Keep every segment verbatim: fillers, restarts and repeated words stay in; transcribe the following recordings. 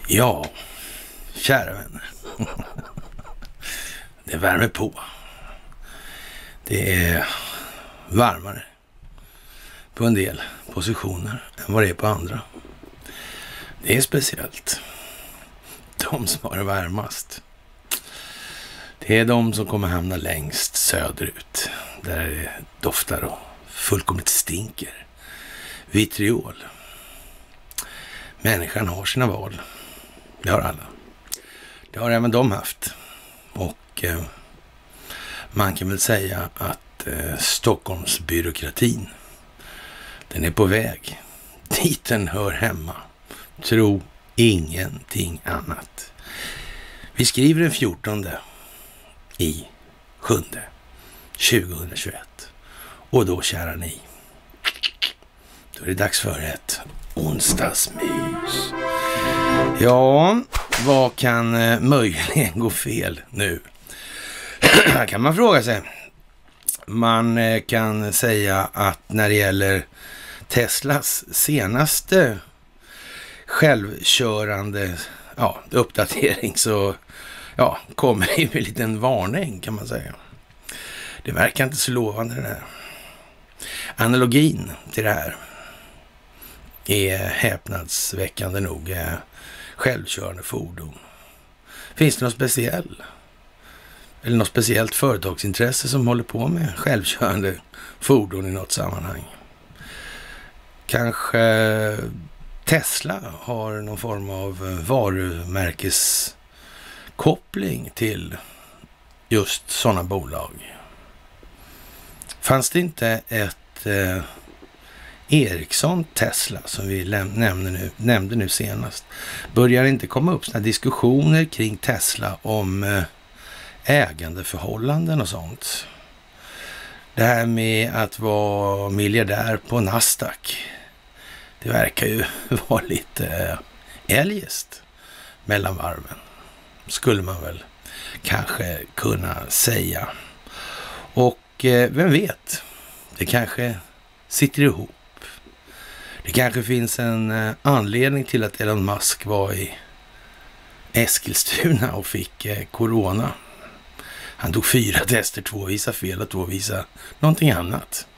Ja, kära vänner. Det värmer på. Det är varmare på en del positioner än vad det är på andra. Det är speciellt. De som har det varmast, det är de som kommer hamna längst söderut. Där det doftar och fullkomligt stinker. Vitriol. Människan har sina val. Det har alla. Det har även de haft. Och eh, man kan väl säga att eh, Stockholmsbyråkratin, den är på väg dit den hör hemma. Tro ingenting annat. Vi skriver den fjortonde i sjunde tjugohundratjugoett. Och då, kära ni, då är det dags för ett onsdagsmys. Ja, vad kan eh, möjligen gå fel nu? Kan man fråga sig. Man eh, kan säga att när det gäller Teslas senaste självkörande ja, uppdatering så ja, kommer det en liten varning, kan man säga. Det verkar inte så lovande det här. Analogin till det här är häpnadsväckande nog är självkörande fordon. Finns det något speciellt? Eller något speciellt företagsintresse som håller på med självkörande fordon i något sammanhang? Kanske Tesla har någon form av varumärkeskoppling till just sådana bolag. Fanns det inte ett eh, Ericsson Tesla som vi läm- nämnde, nu, nämnde nu senast? Börjar det inte komma upp sådana diskussioner kring Tesla om eh, ägandeförhållanden och sånt? Det här med att vara miljardär på Nasdaq, det verkar ju vara lite eh, eljest mellan varven. Skulle man väl kanske kunna säga. Och eh, vem vet, det kanske sitter ihop. Det kanske finns en eh, anledning till att Elon Musk var i Eskilstuna och fick eh, corona. Han tog fyra tester, två visar fel och två visar någonting annat.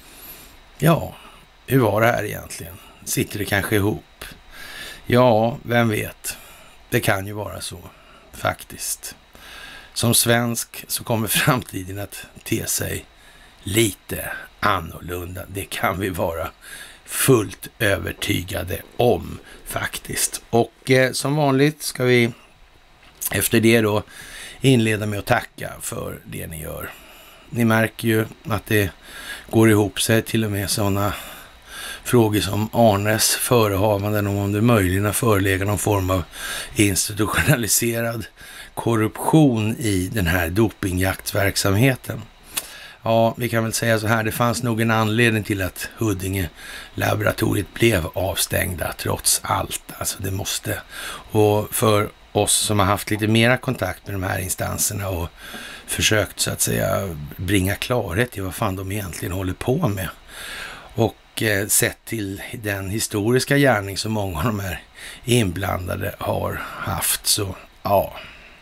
Ja, hur var det här egentligen? Sitter det kanske ihop? Ja, vem vet. Det kan ju vara så, faktiskt. Som svensk så kommer framtiden att te sig lite annorlunda. Det kan vi vara fullt övertygade om, faktiskt. Och eh, som vanligt ska vi efter det då inleda med att tacka för det ni gör. Ni märker ju att det går ihop sig, till och med sådana frågor som Arnes förehavanden om det möjligen har förelegat någon form av institutionaliserad korruption i den här dopingjaktverksamheten. Ja, vi kan väl säga så här, det fanns nog en anledning till att Huddinge-laboratoriet blev avstängda trots allt. Alltså det måste, och för oss som har haft lite mera kontakt med de här instanserna och försökt så att säga bringa klarhet i vad fan de egentligen håller på med. Och eh, sett till den historiska gärning som många av de här inblandade har haft, så ja.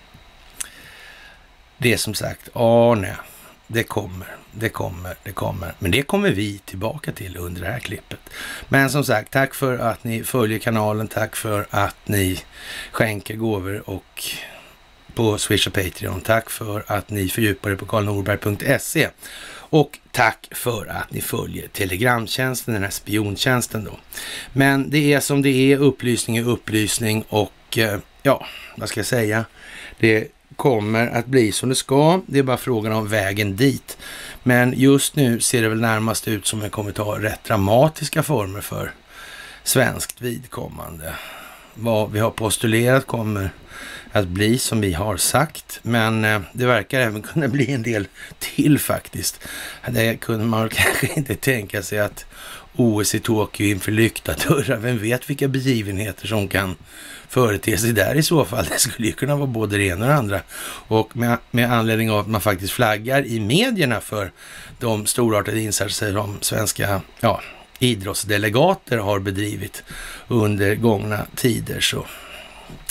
Det är som sagt, ja nej, det kommer, det kommer, det kommer. Men det kommer vi tillbaka till under det här klippet. Men som sagt, tack för att ni följer kanalen, tack för att ni skänker gåvor och på Swish och Patreon. Tack för att ni fördjupar er på karl norberg punkt se. Och tack för att ni följer Telegramtjänsten, den här spiontjänsten då. Men det är som det är, upplysning är upplysning och ja, vad ska jag säga? Det kommer att bli som det ska. Det är bara frågan om vägen dit. Men just nu ser det väl närmast ut som det kommer ta rätt dramatiska former för svenskt vidkommande. Vad vi har postulerat kommer att bli som vi har sagt, men eh, det verkar även kunna bli en del till faktiskt. Det kunde man kanske inte tänka sig att O S i Tokyo inför lyckta dörrar. Vem vet vilka begivenheter som kan förete sig där i så fall. Det skulle ju kunna vara både det ena och det andra. Och med, med anledning av att man faktiskt flaggar i medierna för de storartade insatser som svenska ja, idrottsdelegater har bedrivit under gångna tider, så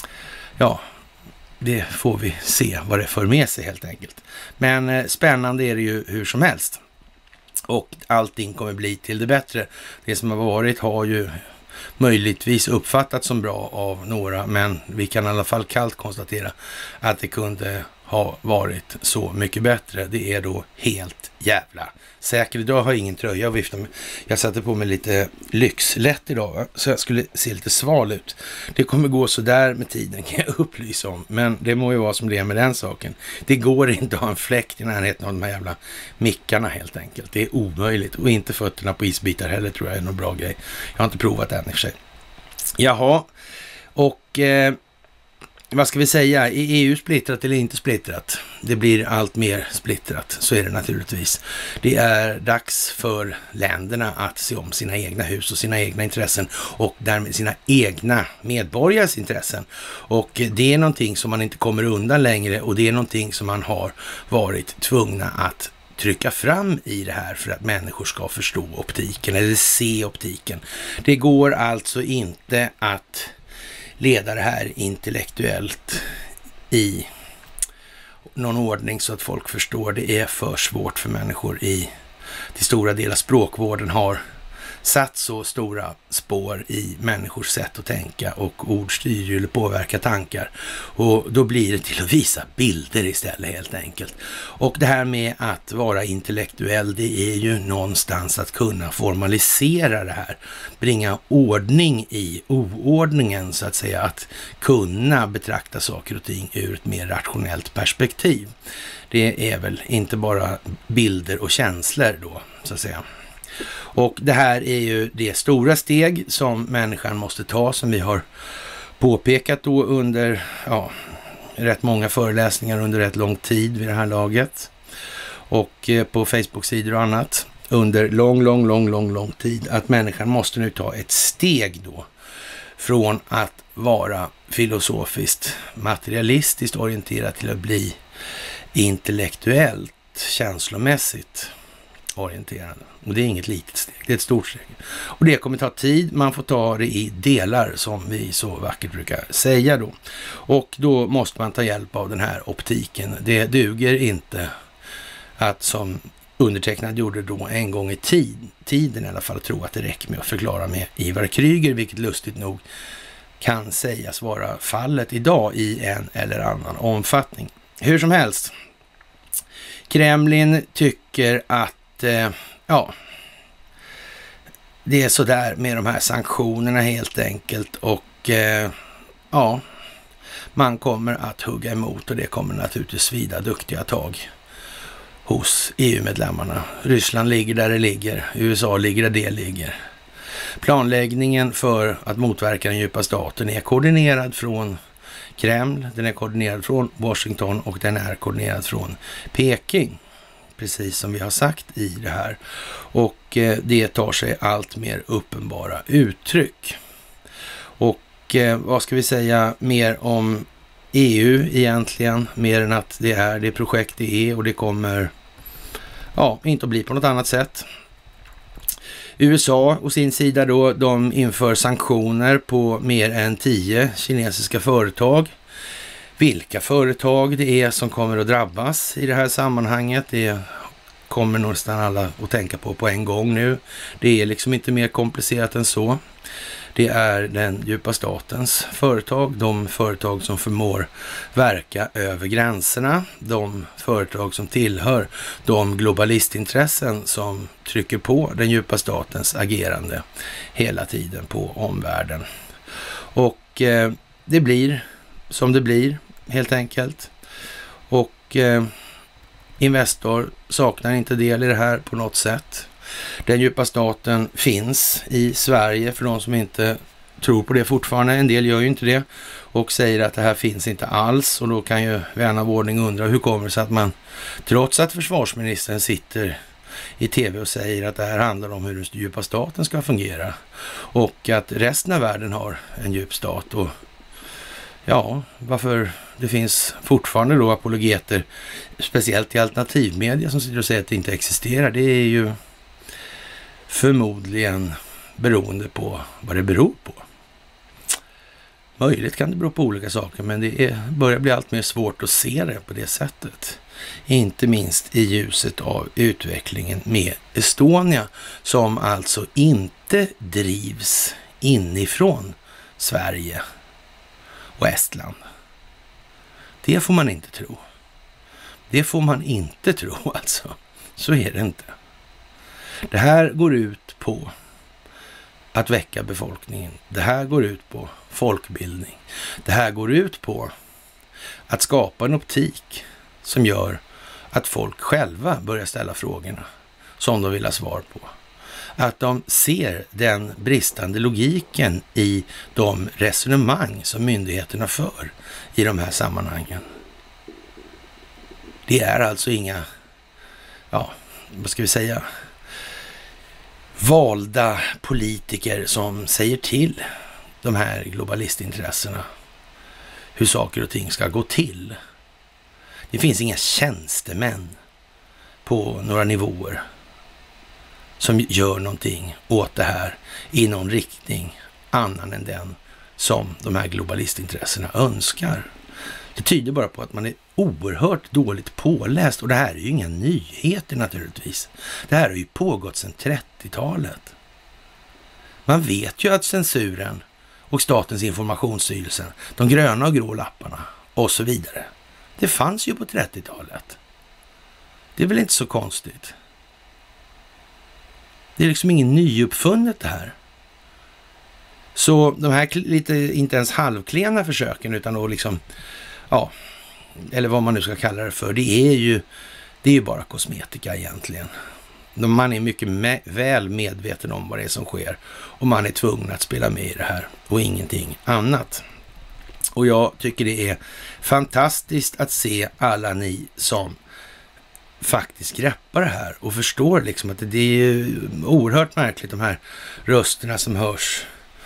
ja, det får vi se vad det för med sig helt enkelt. Men eh, spännande är det ju hur som helst. Och allting kommer bli till det bättre. Det som har varit har ju möjligtvis uppfattats som bra av några, men vi kan i alla fall kallt konstatera att det kunde ha varit så mycket bättre. Det är då helt jävla säkert. Idag har jag ingen tröja att vifta med. Jag satte på mig lite lyxlätt idag, va? Så jag skulle se lite sval ut. Det kommer gå så där med tiden, kan jag upplysa om. Men det må ju vara som det är med den saken. Det går inte att ha en fläkt i närheten av de här jävla mickarna helt enkelt. Det är omöjligt. Och inte fötterna på isbitar heller, tror jag är någon bra grej. Jag har inte provat än i och för sig. Jaha, och eh, vad ska vi säga? Är E U splittrat eller inte splittrat? Det blir allt mer splittrat, så är det naturligtvis. Det är dags för länderna att se om sina egna hus och sina egna intressen och därmed sina egna medborgares intressen. Och det är någonting som man inte kommer undan längre, och det är någonting som man har varit tvungna att trycka fram i det här för att människor ska förstå optiken eller se optiken. Det går alltså inte att leda det här intellektuellt i någon ordning så att folk förstår. Det är för svårt för människor i till stora delar. Språkvården har satt så stora spår i människors sätt att tänka, och ord styr eller påverkar tankar, och då blir det till att visa bilder istället helt enkelt. Och det här med att vara intellektuell, det är ju någonstans att kunna formalisera det här, bringa ordning i oordningen så att säga, att kunna betrakta saker och ting ur ett mer rationellt perspektiv. Det är väl inte bara bilder och känslor då, så att säga. Och det här är ju det stora steg som människan måste ta, som vi har påpekat då under ja, rätt många föreläsningar under rätt lång tid vid det här laget. Och eh, på Facebook-sidor och annat under lång, lång, lång, lång, lång tid. Att människan måste nu ta ett steg då från att vara filosofiskt, materialistiskt orienterad till att bli intellektuellt, känslomässigt orienterande. Och det är inget litet steg, det är ett stort steg. Och det kommer ta tid, man får ta det i delar som vi så vackert brukar säga då. Och då måste man ta hjälp av den här optiken. Det duger inte att som undertecknad gjorde då en gång i tid, tiden i alla fall, tro att det räcker med att förklara med Ivar Kryger, vilket lustigt nog kan sägas vara fallet idag i en eller annan omfattning. Hur som helst, Kremlin tycker att eh, ja, det är så där med de här sanktionerna helt enkelt, och eh, ja, man kommer att hugga emot, och det kommer naturligtvis svida duktiga tag hos E U-medlemmarna. Ryssland ligger där det ligger, U S A ligger där det ligger. Planläggningen för att motverka den djupa staten är koordinerad från Kreml, den är koordinerad från Washington och den är koordinerad från Peking. Precis som vi har sagt i det här. Och eh, det tar sig allt mer uppenbara uttryck. Och eh, vad ska vi säga mer om E U egentligen? Mer än att det är det projekt det är, och det kommer ja, inte att bli på något annat sätt. U S A å sin sida då, de inför sanktioner på mer än tio kinesiska företag. Vilka företag det är som kommer att drabbas i det här sammanhanget, det kommer nästan alla att tänka på på en gång nu. Det är liksom inte mer komplicerat än så. Det är den djupa statens företag, de företag som förmår verka över gränserna, de företag som tillhör de globalistintressen som trycker på den djupa statens agerande hela tiden på omvärlden. Och eh, det blir som det blir helt enkelt. Och eh, Investor saknar inte del i det här på något sätt. Den djupa staten finns i Sverige, för de som inte tror på det fortfarande. En del gör ju inte det och säger att det här finns inte alls, och då kan ju vän av ordning undra hur kommer det sig att man, trots att försvarsministern sitter i tv och säger att det här handlar om hur den djupa staten ska fungera, och att resten av världen har en djup stat, och ja, varför det finns fortfarande då apologeter, speciellt i alternativmedia, som sitter och säger att det inte existerar. Det är ju förmodligen beroende på vad det beror på. Möjligt kan det bero på olika saker, men det är, börjar bli allt mer svårt att se det på det sättet. Inte minst i ljuset av utvecklingen med Estonia, som alltså inte drivs inifrån Sverige och Estland. Det får man inte tro. Det får man inte tro alltså. Så är det inte. Det här går ut på att väcka befolkningen. Det här går ut på folkbildning. Det här går ut på att skapa en optik som gör att folk själva börjar ställa frågorna som de vill ha svar på. Att de ser den bristande logiken i de resonemang som myndigheterna för i de här sammanhangen. Det är alltså inga, ja, vad ska vi säga, valda politiker som säger till de här globalistintressena hur saker och ting ska gå till. Det finns inga tjänstemän på några nivåer som gör någonting åt det här i någon riktning annan än den som de här globalistintressena önskar. Det tyder bara på att man är oerhört dåligt påläst, och det här är ju inga nyheter naturligtvis. Det här har ju pågått sedan trettiotalet. Man vet ju att censuren och Statens informationsstyrelse, de gröna och grå lapparna och så vidare, det fanns ju på trettiotalet. Det är väl inte så konstigt. Det är liksom ingen nyuppfunnet det här. Så de här lite, inte ens halvklena försöken, utan då liksom, ja, eller vad man nu ska kalla det för, det är ju, det är ju bara kosmetika egentligen. Man är mycket me- väl medveten om vad det är som sker, och man är tvungen att spela med i det här och ingenting annat. Och jag tycker det är fantastiskt att se alla ni som faktiskt greppar det här och förstår liksom att det är ju oerhört märkligt, de här rösterna som hörs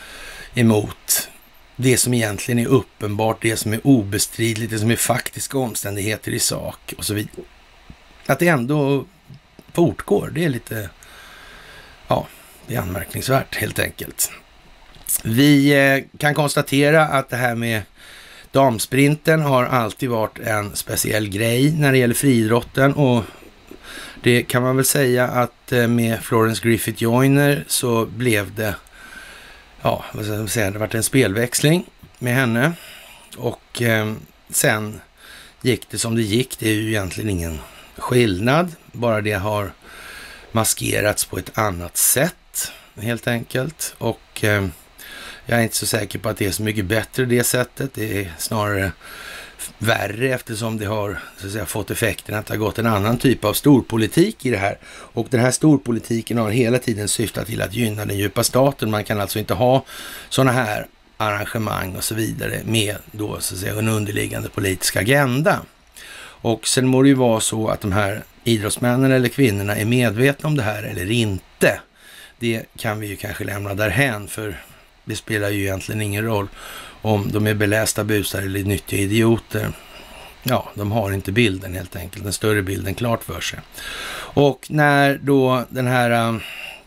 emot det som egentligen är uppenbart, det som är obestridligt, det som är faktiska omständigheter i sak och så vidare. Att det ändå fortgår, det är lite, ja, det är anmärkningsvärt helt enkelt. Vi eh, kan konstatera att det här med damsprinten har alltid varit en speciell grej när det gäller friidrotten, och det kan man väl säga att eh, med Florence Griffith Joyner så blev det, ja, vad ska jag säga, det var en spelväxling med henne, och eh, sen gick det som det gick. Det är ju egentligen ingen skillnad, bara det har maskerats på ett annat sätt helt enkelt, och eh, jag är inte så säker på att det är så mycket bättre det sättet. Det är snarare värre, eftersom det har, så att säga, fått effekten att det har gått en annan typ av storpolitik i det här. Och den här storpolitiken har hela tiden syftat till att gynna den djupa staten. Man kan alltså inte ha sådana här arrangemang och så vidare med då, så att säga, en underliggande politisk agenda. Och sen må det ju vara så att de här idrottsmännen eller kvinnorna är medvetna om det här eller inte. Det kan vi ju kanske lämna därhän, för det spelar ju egentligen ingen roll om de är belästa busar eller nyttiga idioter. Ja, de har inte bilden helt enkelt, den större bilden klart för sig. Och när då den här um,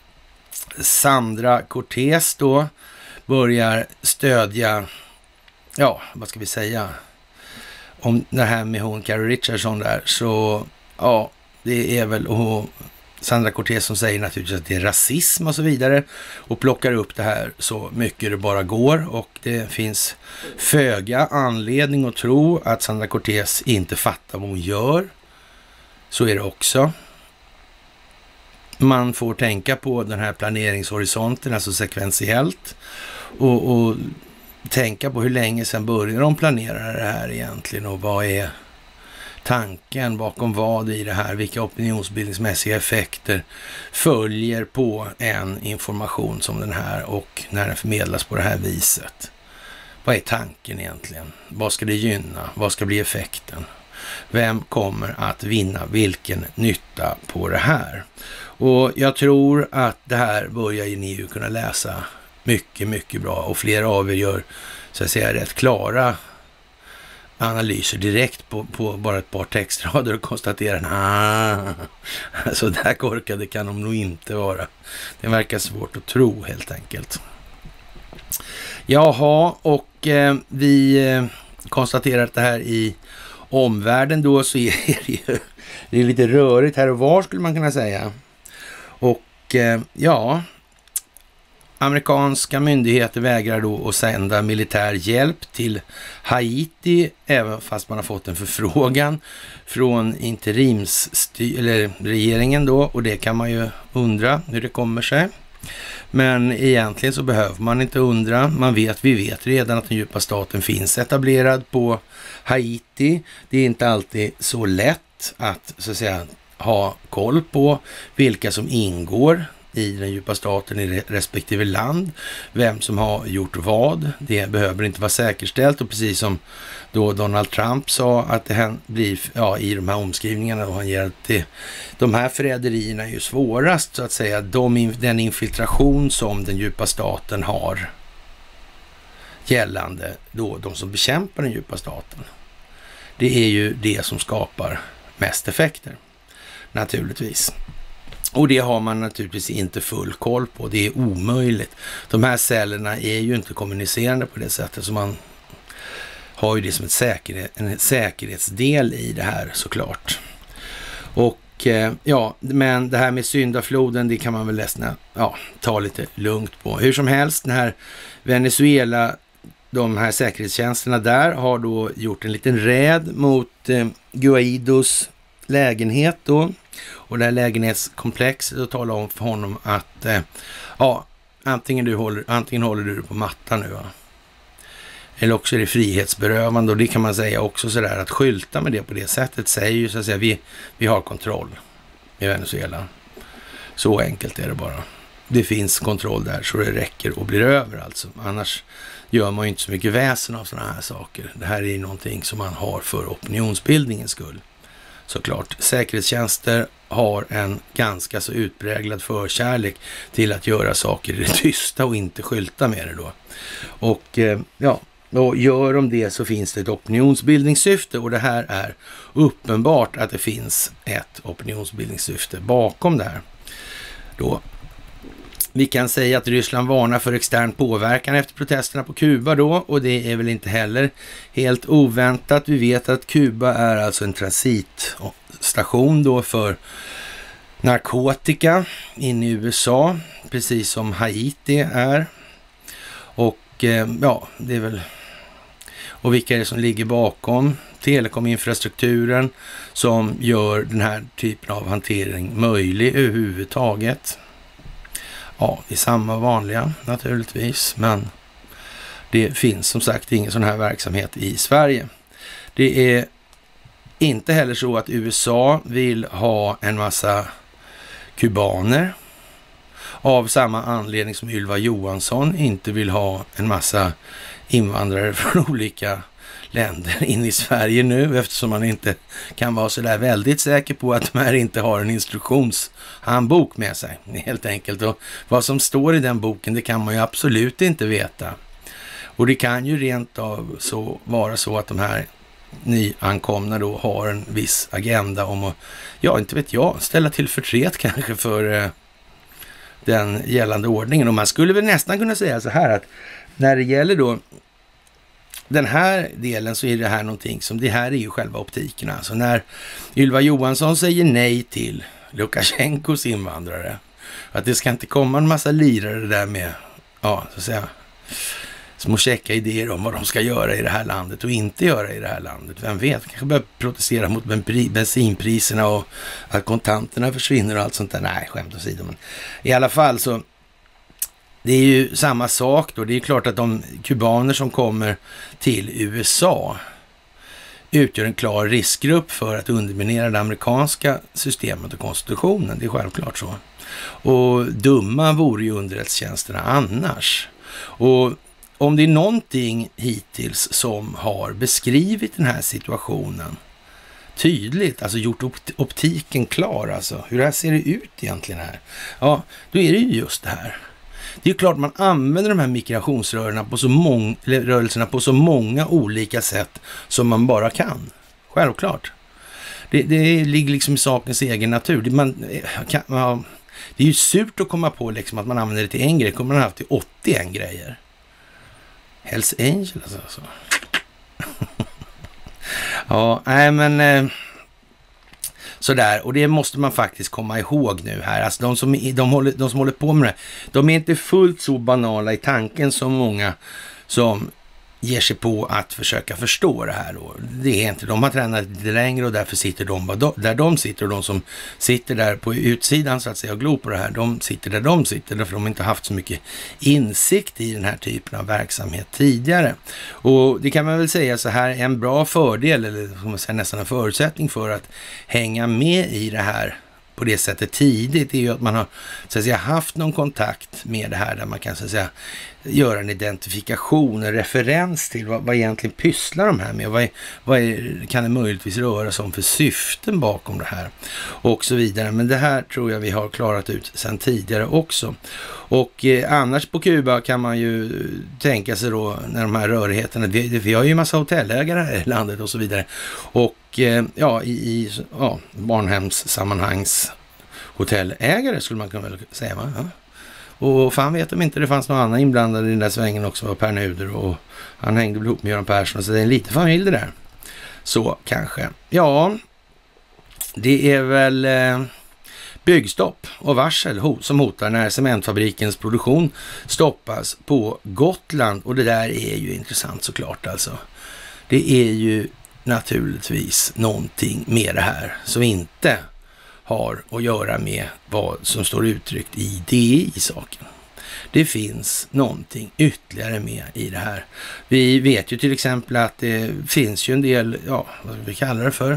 Sandra Cortez då börjar stödja, ja, vad ska vi säga, om det här med hon Carrie Richardson där, så ja, det är väl och Sandra Cortez som säger naturligtvis att det är rasism och så vidare, och plockar upp det här så mycket det bara går, och det finns föga anledning att tro att Sandra Cortez inte fattar vad hon gör. Så är det också. Man får tänka på den här planeringshorisonten, alltså sekventiellt, och, och tänka på hur länge sedan börjar de planera det här egentligen, och vad är tanken bakom vad i det här, vilka opinionsbildningsmässiga effekter följer på en information som den här, och när den förmedlas på det här viset. Vad är tanken egentligen? Vad ska det gynna? Vad ska bli effekten? Vem kommer att vinna vilken nytta på det här? Och jag tror att det här börjar ni ju kunna läsa mycket, mycket bra, och flera av er gör, så att säga, rätt klara analyser direkt på, på bara ett par textrader och konstaterar att så där korkade kan de nog inte vara. Det verkar svårt att tro helt enkelt. Jaha, och Och eh, vi eh, konstaterar att det här i omvärlden då så är det ju det är lite rörigt här och var skulle man kunna säga. Och eh, ja, amerikanska myndigheter vägrar då att sända militär hjälp till Haiti, även fast man har fått en förfrågan från interimsstyr eller regeringen då, och det kan man ju undra hur det kommer sig. Men egentligen så behöver man inte undra. Man vet, vi vet redan att den djupa staten finns etablerad på Haiti. Det är inte alltid så lätt att så att säga ha koll på vilka som ingår i den djupa staten i respektive land, vem som har gjort vad. Det behöver inte vara säkerställt, och precis som då Donald Trump sa att det blir ja, i de här omskrivningarna och han ger till de här förräderierna är ju svårast så att säga, de, den infiltration som den djupa staten har gällande då de som bekämpar den djupa staten. Det är ju det som skapar mest effekter naturligtvis. Och det har man naturligtvis inte full koll på. Det är omöjligt. De här cellerna är ju inte kommunicerande på det sättet, så man har ju det som ett säkerhet, en säkerhetsdel i det här såklart. Och eh, ja, men det här med syndafloden, det kan man väl nästan ja, ta lite lugnt på. Hur som helst, den här Venezuela, de här säkerhetstjänsterna där har då gjort en liten räd mot eh, Guaidos lägenhet då. Och det här lägenhetskomplexet och talar om för honom att eh, ja, antingen, du håller, antingen håller du på mattan nu va? Eller också är det frihetsberövande, och det kan man säga också sådär att skylta med det på det sättet säger ju så att säga vi, vi har kontroll i Venezuela. Så enkelt är det bara. Det finns kontroll där så det räcker och blir över alltså. Annars gör man ju inte så mycket väsen av sådana här saker. Det här är ju någonting som man har för opinionsbildningens skull. Såklart. Säkerhetstjänster har en ganska så utpräglad förkärlek till att göra saker i det tysta och inte skylta med det då. Och eh, ja, och gör de det så finns det ett opinionsbildningssyfte, och det här är uppenbart att det finns ett opinionsbildningssyfte bakom det här. Då. Vi kan säga att Ryssland varnar för extern påverkan efter protesterna på Kuba då, och det är väl inte heller helt oväntat. Vi vet att Kuba är alltså en transitstation då för narkotika in i U S A, precis som Haiti är. Och eh, ja, det är väl... Och vilka är det som ligger bakom telekominfrastrukturen som gör den här typen av hantering möjlig överhuvudtaget? Ja, det är samma vanliga naturligtvis, men det finns som sagt ingen sån här verksamhet i Sverige. Det är inte heller så att U S A vill ha en massa kubaner av samma anledning som Ylva Johansson inte vill ha en massa invandrare från olika länder in i Sverige nu, eftersom man inte kan vara så där väldigt säker på att de här inte har en instruktionshandbok med sig helt enkelt. Och vad som står i den boken, det kan man ju absolut inte veta. Och det kan ju rent av så vara så att de här nyankomna då har en viss agenda om att, ja inte vet jag, ställa till förtret kanske för eh, den gällande ordningen. Och man skulle väl nästan kunna säga så här att när det gäller då den här delen så är det här någonting som, det här är ju själva optiken. Alltså när Ylva Johansson säger nej till Lukasjenkos invandrare, att det ska inte komma en massa lirare där med, ja så att säga, små checka idéer om vad de ska göra i det här landet och inte göra i det här landet. Vem vet, kanske börja protestera mot bensinpriserna och att kontanterna försvinner och allt sånt där. Nej, skämt åsido, men i alla fall så det är ju samma sak då. Det är klart att de kubaner som kommer till U S A utgör en klar riskgrupp för att underminera det amerikanska systemet och konstitutionen. Det är självklart så. Och dumma vore ju underrättelsetjänsterna annars. Och om det är någonting hittills som har beskrivit den här situationen tydligt, alltså gjort optiken klar, alltså hur det här ser det ut egentligen här, ja, då är det ju just det här. Det är ju klart man använder de här migrationsrörelserna på så många, rörelserna på så många olika sätt som man bara kan. Självklart. Det, det ligger liksom i sakens egen natur. Det, man, kan, ja, det är ju surt att komma på liksom att man använder det till en grej. Kommer man ha haft till åttioen grejer. Hells Angels alltså. Ja, nej men eh, sådär, och det måste man faktiskt komma ihåg nu här. Alltså de som, de håller, de som håller på med det, de är inte fullt så banala i tanken som många som ger sig på att försöka förstå det här då. Det är inte, de har tränat lite längre och därför sitter de där de sitter, och de som sitter där på utsidan så att säga och glor på det här, de sitter där de sitter därför de inte haft så mycket insikt i den här typen av verksamhet tidigare. Och det kan man väl säga så här, en bra fördel, eller som man säger, nästan en förutsättning för att hänga med i det här på det sättet tidigt är ju att man har så att säga haft någon kontakt med det här där man kan så att säga göra en identifikation, en referens till vad, vad egentligen pysslar de här med, vad, är, vad är, kan det möjligtvis röra sig om för syften bakom det här och så vidare. Men det här tror jag vi har klarat ut sedan tidigare också. Och eh, annars på Kuba kan man ju tänka sig då när de här rörigheterna, vi, vi har ju en massa hotellägare här i landet och så vidare, och eh, ja, i, i ja, barnhemssammanhangs hotellägare skulle man kunna väl säga, va? Ja. Och fan vet om inte det fanns någon annan inblandad i den där svängen också, var Per Nuder, och han hängde väl ihop med Göran Persson, så det är en liten familj det där. Så kanske. Ja, det är väl eh, byggstopp och varsel som hotar när cementfabrikens produktion stoppas på Gotland, och det där är ju intressant såklart alltså. Det är ju naturligtvis någonting med det här som inte har att göra med vad som står uttryckt i D I-saken. Det finns någonting ytterligare med i det här. Vi vet ju till exempel att det finns ju en del, ja, vad vi kallar det för,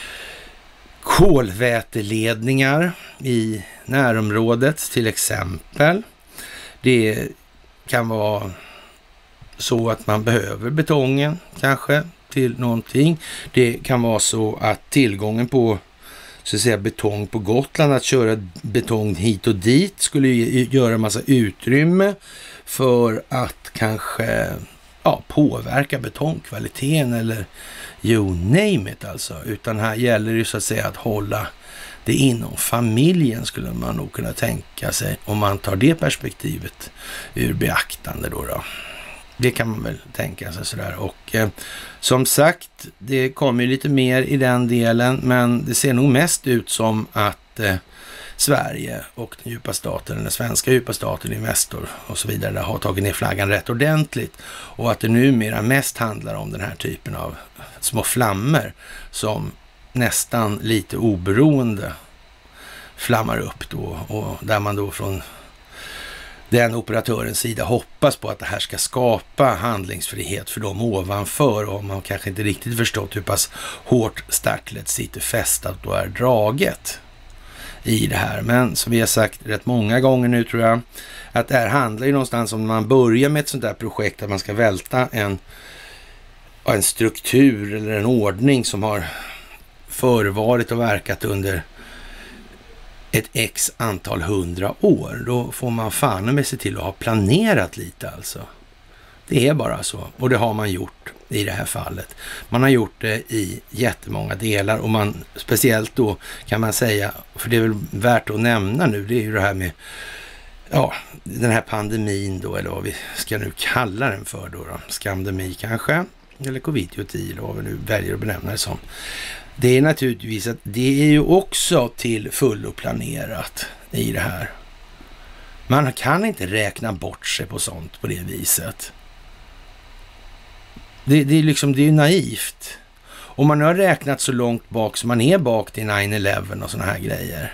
kolväteledningar i närområdet till exempel. Det kan vara så att man behöver betongen kanske till någonting. Det kan vara så att tillgången på så att säga betong på Gotland, att köra betong hit och dit skulle göra en massa utrymme för att kanske ja, påverka betongkvaliteten eller you name it alltså. Utan här gäller det så att säga att hålla det inom familjen, skulle man nog kunna tänka sig, om man tar det perspektivet ur beaktande då då. Det kan man väl tänka sig sådär. Och eh, som sagt, det kommer ju lite mer i den delen, men det ser nog mest ut som att eh, Sverige och den djupa staten, den svenska djupa staten, Investor och så vidare, har tagit ner flaggan rätt ordentligt, och att det numera mest handlar om den här typen av små flammor som nästan lite oberoende flammar upp då, och där man då från den operatörens sida hoppas på att det här ska skapa handlingsfrihet för dem ovanför, och man kanske inte riktigt förstått hur pass hårt startlet sitter fästat och är draget i det här. Men som vi har sagt rätt många gånger nu tror jag, att det här handlar ju någonstans om, man börjar med ett sånt där projekt att man ska välta en, en struktur eller en ordning som har förevarit och verkat under ett x antal hundra år. Då får man fan med sig till att ha planerat lite alltså. Det är bara så. Och det har man gjort i det här fallet. Man har gjort det i jättemånga delar, och man speciellt då kan man säga, för det är väl värt att nämna nu, det är ju det här med ja, den här pandemin då, eller vad vi ska nu kalla den för då, då. Skandemi kanske, eller covid-19 eller vad vi nu väljer att benämna det som. Det är naturligtvis att det är ju också till fullo planerat i det här. Man kan inte räkna bort sig på sånt på det viset. Det, det är liksom, det är naivt. Om man har räknat så långt bak som man är bak till nine eleven och såna här grejer.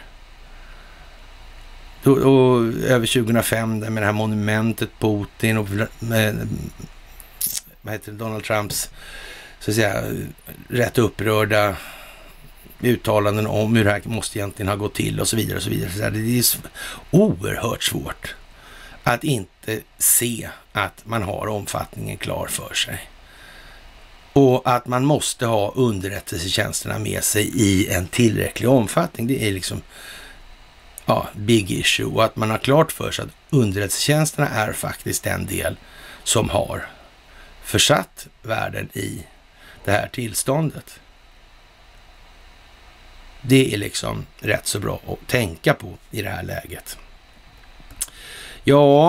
Då, och över tjugohundrafem där med det här monumentet Putin och med, vad heter det, Donald Trumps så att säga rätt upprörda uttalanden om hur det här måste egentligen ha gått till och så vidare och så vidare. Så det är oerhört svårt att inte se att man har omfattningen klar för sig. Och att man måste ha underrättelsetjänsterna med sig i en tillräcklig omfattning. Det är liksom ja, big issue. Och att man har klart för sig att underrättelsetjänsterna är faktiskt den del som har försatt världen i det här tillståndet. Det är liksom rätt så bra att tänka på i det här läget. Ja,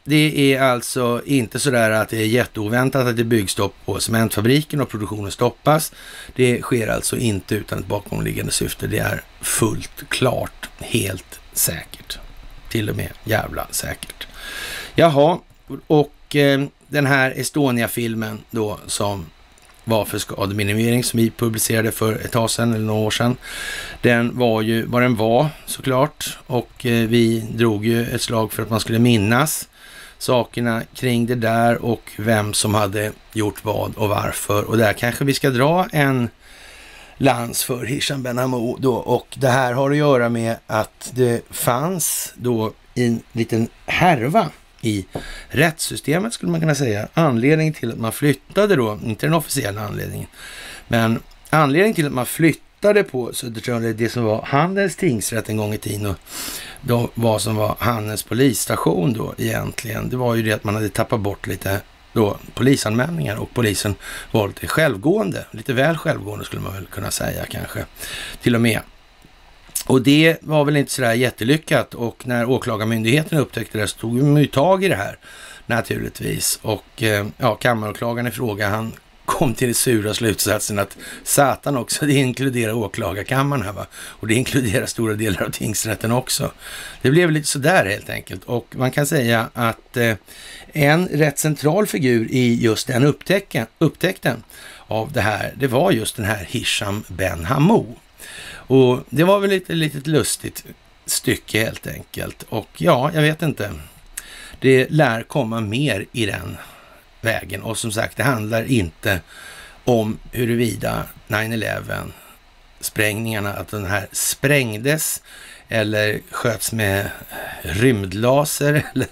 det är alltså inte sådär att det är jätteoväntat att det är byggstopp på cementfabriken och produktionen stoppas. Det sker alltså inte utan ett bakomliggande syfte. Det är fullt klart, helt säkert. Till och med jävla säkert. Jaha, och eh, den här Estonia-filmen då som var för skademinimering som vi publicerade för ett tag sedan eller några år sedan. Den var ju vad den var såklart, och eh, vi drog ju ett slag för att man skulle minnas sakerna kring det där och vem som hade gjort vad och varför. Och där kanske vi ska dra en lans för Hisham Ben Hammou då, och det här har att göra med att det fanns då en liten härva i rättssystemet, skulle man kunna säga. Anledningen till att man flyttade då, inte den officiella anledningen, men anledningen till att man flyttade på Södertörn, det som var Handels tingsrätt en gång i tiden och då vad som var Handels polisstation då egentligen, det var ju det att man hade tappat bort lite då polisanmälningar och polisen var lite självgående, lite väl självgående skulle man väl kunna säga kanske till och med. Och det var väl inte sådär jättelyckat, och när åklagarmyndigheten upptäckte det så tog de ju tag i det här naturligtvis, och ja, kammaråklagaren i fråga, han kom till den sura slutsatsen att satan också, det inkluderar åklagarkammaren här va, och det inkluderar stora delar av tingsrätten också. Det blev lite sådär helt enkelt, och man kan säga att eh, en rätt central figur i just den upptäckten, upptäckten av det här, det var just den här Hisham Ben Hammou. Och det var väl lite litet lustigt stycke helt enkelt, och ja, jag vet inte. Det lär komma mer i den vägen, och som sagt, det handlar inte om huruvida nio elva sprängningarna, att den här sprängdes eller sköts med rymdlaser eller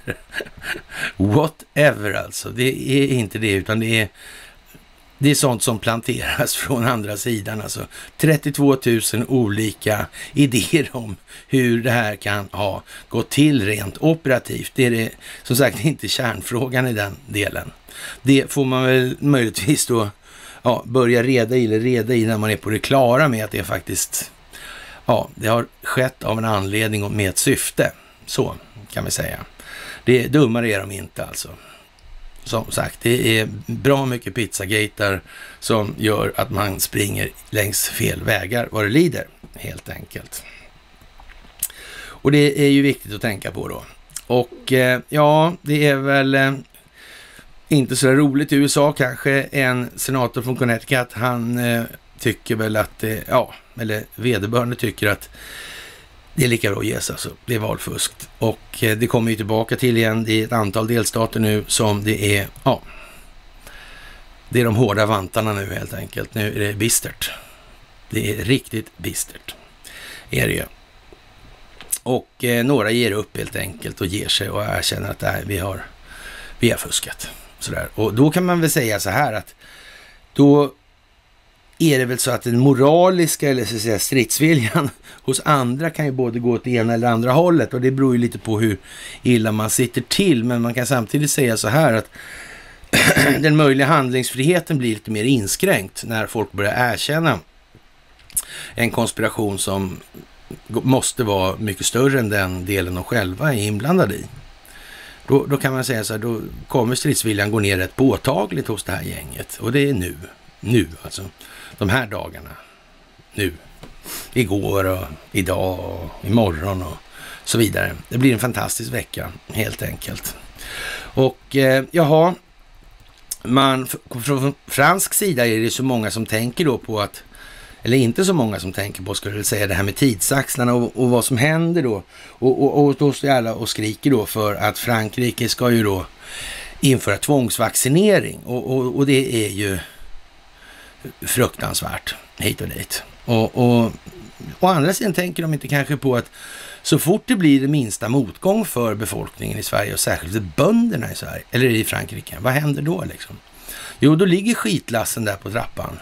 whatever alltså. Det är inte det, utan det är Det är sånt som planteras från andra sidan. Alltså trettiotvå tusen olika idéer om hur det här kan ha gått till rent operativt. Det är det, som sagt, inte kärnfrågan i den delen. Det får man väl möjligtvis då ja, börja reda i eller reda i när man är på det klara med att det faktiskt ja, det har skett av en anledning och med ett syfte. Så kan vi säga. Det är dummare är de inte alltså. Som sagt, det är bra mycket pizzagater som gör att man springer längs fel vägar vad det lider, helt enkelt. Och det är ju viktigt att tänka på då. Och eh, ja, det är väl eh, inte så roligt i U S A kanske. En senator från Connecticut, han eh, tycker väl att, eh, ja, eller vederbörande tycker att det är lika bra att gesa, alltså. Det är valfusk. Och eh, det kommer ju tillbaka till igen. Det är ett antal delstater nu som det är, ja, det är de hårda vantarna nu helt enkelt. Nu är det bistert. Det är riktigt bistert. Är det ju. Och eh, några ger upp helt enkelt och ger sig och erkänner att nej, vi har, vi har fuskat. Sådär. Och då kan man väl säga så här att då är det väl så att den moraliska eller så att säga stridsviljan hos andra kan ju både gå åt det ena eller andra hållet, och det beror ju lite på hur illa man sitter till, men man kan samtidigt säga så här att den möjliga handlingsfriheten blir lite mer inskränkt när folk börjar erkänna en konspiration som måste vara mycket större än den delen de själva är inblandade i. Då, då kan man säga så här, då kommer stridsviljan gå ner rätt påtagligt hos det här gänget, och det är nu. Nu alltså. De här dagarna. Nu. Igår och idag och imorgon och så vidare. Det blir en fantastisk vecka helt enkelt. Och eh, jaha, man, från fransk sida är det så många som tänker då på att, eller inte så många som tänker på, skulle jag säga, det här med tidsaxlarna och, och vad som händer då. Och, och, och då står alla och skriker då för att Frankrike ska ju då införa tvångsvaccinering. Och, och, och det är ju fruktansvärt hit och dit. Och, och å andra sidan tänker de inte kanske på att så fort det blir det minsta motgång för befolkningen i Sverige och särskilt bönderna i Sverige eller i Frankrike, vad händer då liksom? Jo, då ligger skitlassen där på trappan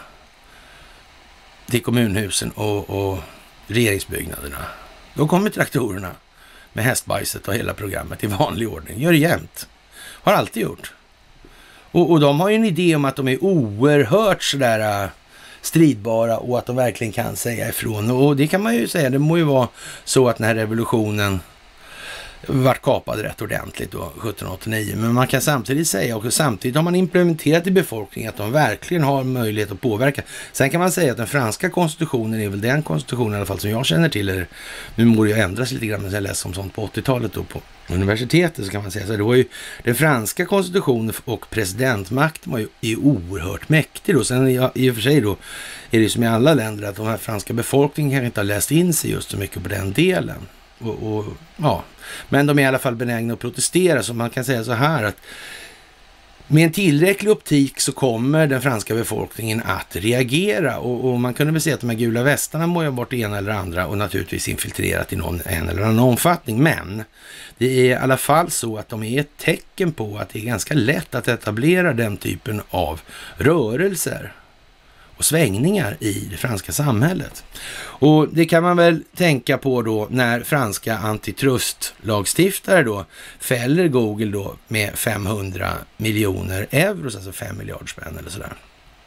till kommunhusen och, och regeringsbyggnaderna. Då kommer traktorerna med hästbajset och hela programmet i vanlig ordning. Gör det jämt. Har alltid gjort. Och, och de har ju en idé om att de är oerhört sådär stridbara och att de verkligen kan säga ifrån. Och det kan man ju säga, det må ju vara så att den här revolutionen vart kapad rätt ordentligt då sjutton åttionio. Men man kan samtidigt säga, och samtidigt har man implementerat i befolkningen att de verkligen har möjlighet att påverka. Sen kan man säga att den franska konstitutionen är väl den konstitutionen i alla fall som jag känner till. Eller, nu må det ju ändras lite grann när jag läste om sånt på åttiotalet då på universitetet, så kan man säga. Så det var ju den franska konstitutionen och presidentmakten var ju är oerhört mäktig då. Sen i och för sig då är det ju som i alla länder att de här franska befolkningen kanske inte har läst in sig just så mycket på den delen. Och, och, ja. Men de är i alla fall benägna att protestera, så man kan säga så här att med en tillräcklig optik så kommer den franska befolkningen att reagera, och, och man kunde väl se att de här gula västarna må ju bort det ena eller andra och naturligtvis infiltrerat i någon en eller annan omfattning, men det är i alla fall så att de är ett tecken på att det är ganska lätt att etablera den typen av rörelser och svängningar i det franska samhället. Och det kan man väl tänka på då när franska antitrustlagstiftare då fäller Google då med femhundra miljoner euro, alltså fem miljarder spänn eller sådär.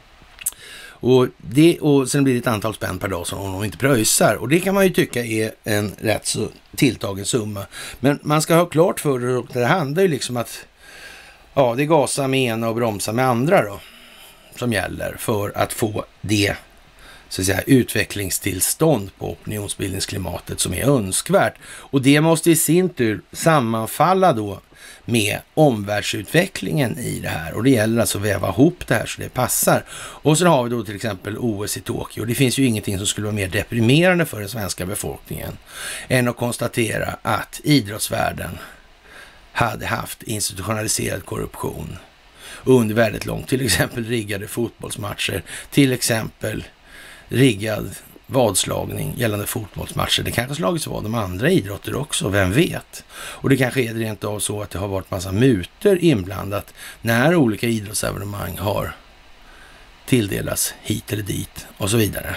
Och, det, och sen blir det ett antal spänn per dag som de inte pröjsar. Och det kan man ju tycka är en rätt så tilltagen summa. Men man ska ha klart för det, och det handlar ju liksom att ja, det gasar med ena och bromsar med andra då, som gäller för att få det så att säga utvecklingstillstånd på opinionsbildningsklimatet som är önskvärt. Och det måste i sin tur sammanfalla då med omvärldsutvecklingen i det här. Och det gäller alltså att väva ihop det här så det passar. Och så har vi då till exempel O S i Tokyo. Det finns ju ingenting som skulle vara mer deprimerande för den svenska befolkningen än att konstatera att idrottsvärlden hade haft institutionaliserad korruption under väldigt långt, till exempel riggade fotbollsmatcher, till exempel riggad vadslagning gällande fotbollsmatcher. Det kanske slagits vad de andra idrotter också, vem vet? Och det kanske är rent av så att det har varit massa mutor inblandat när olika idrottsevenemang har tilldelas hit eller dit och så vidare.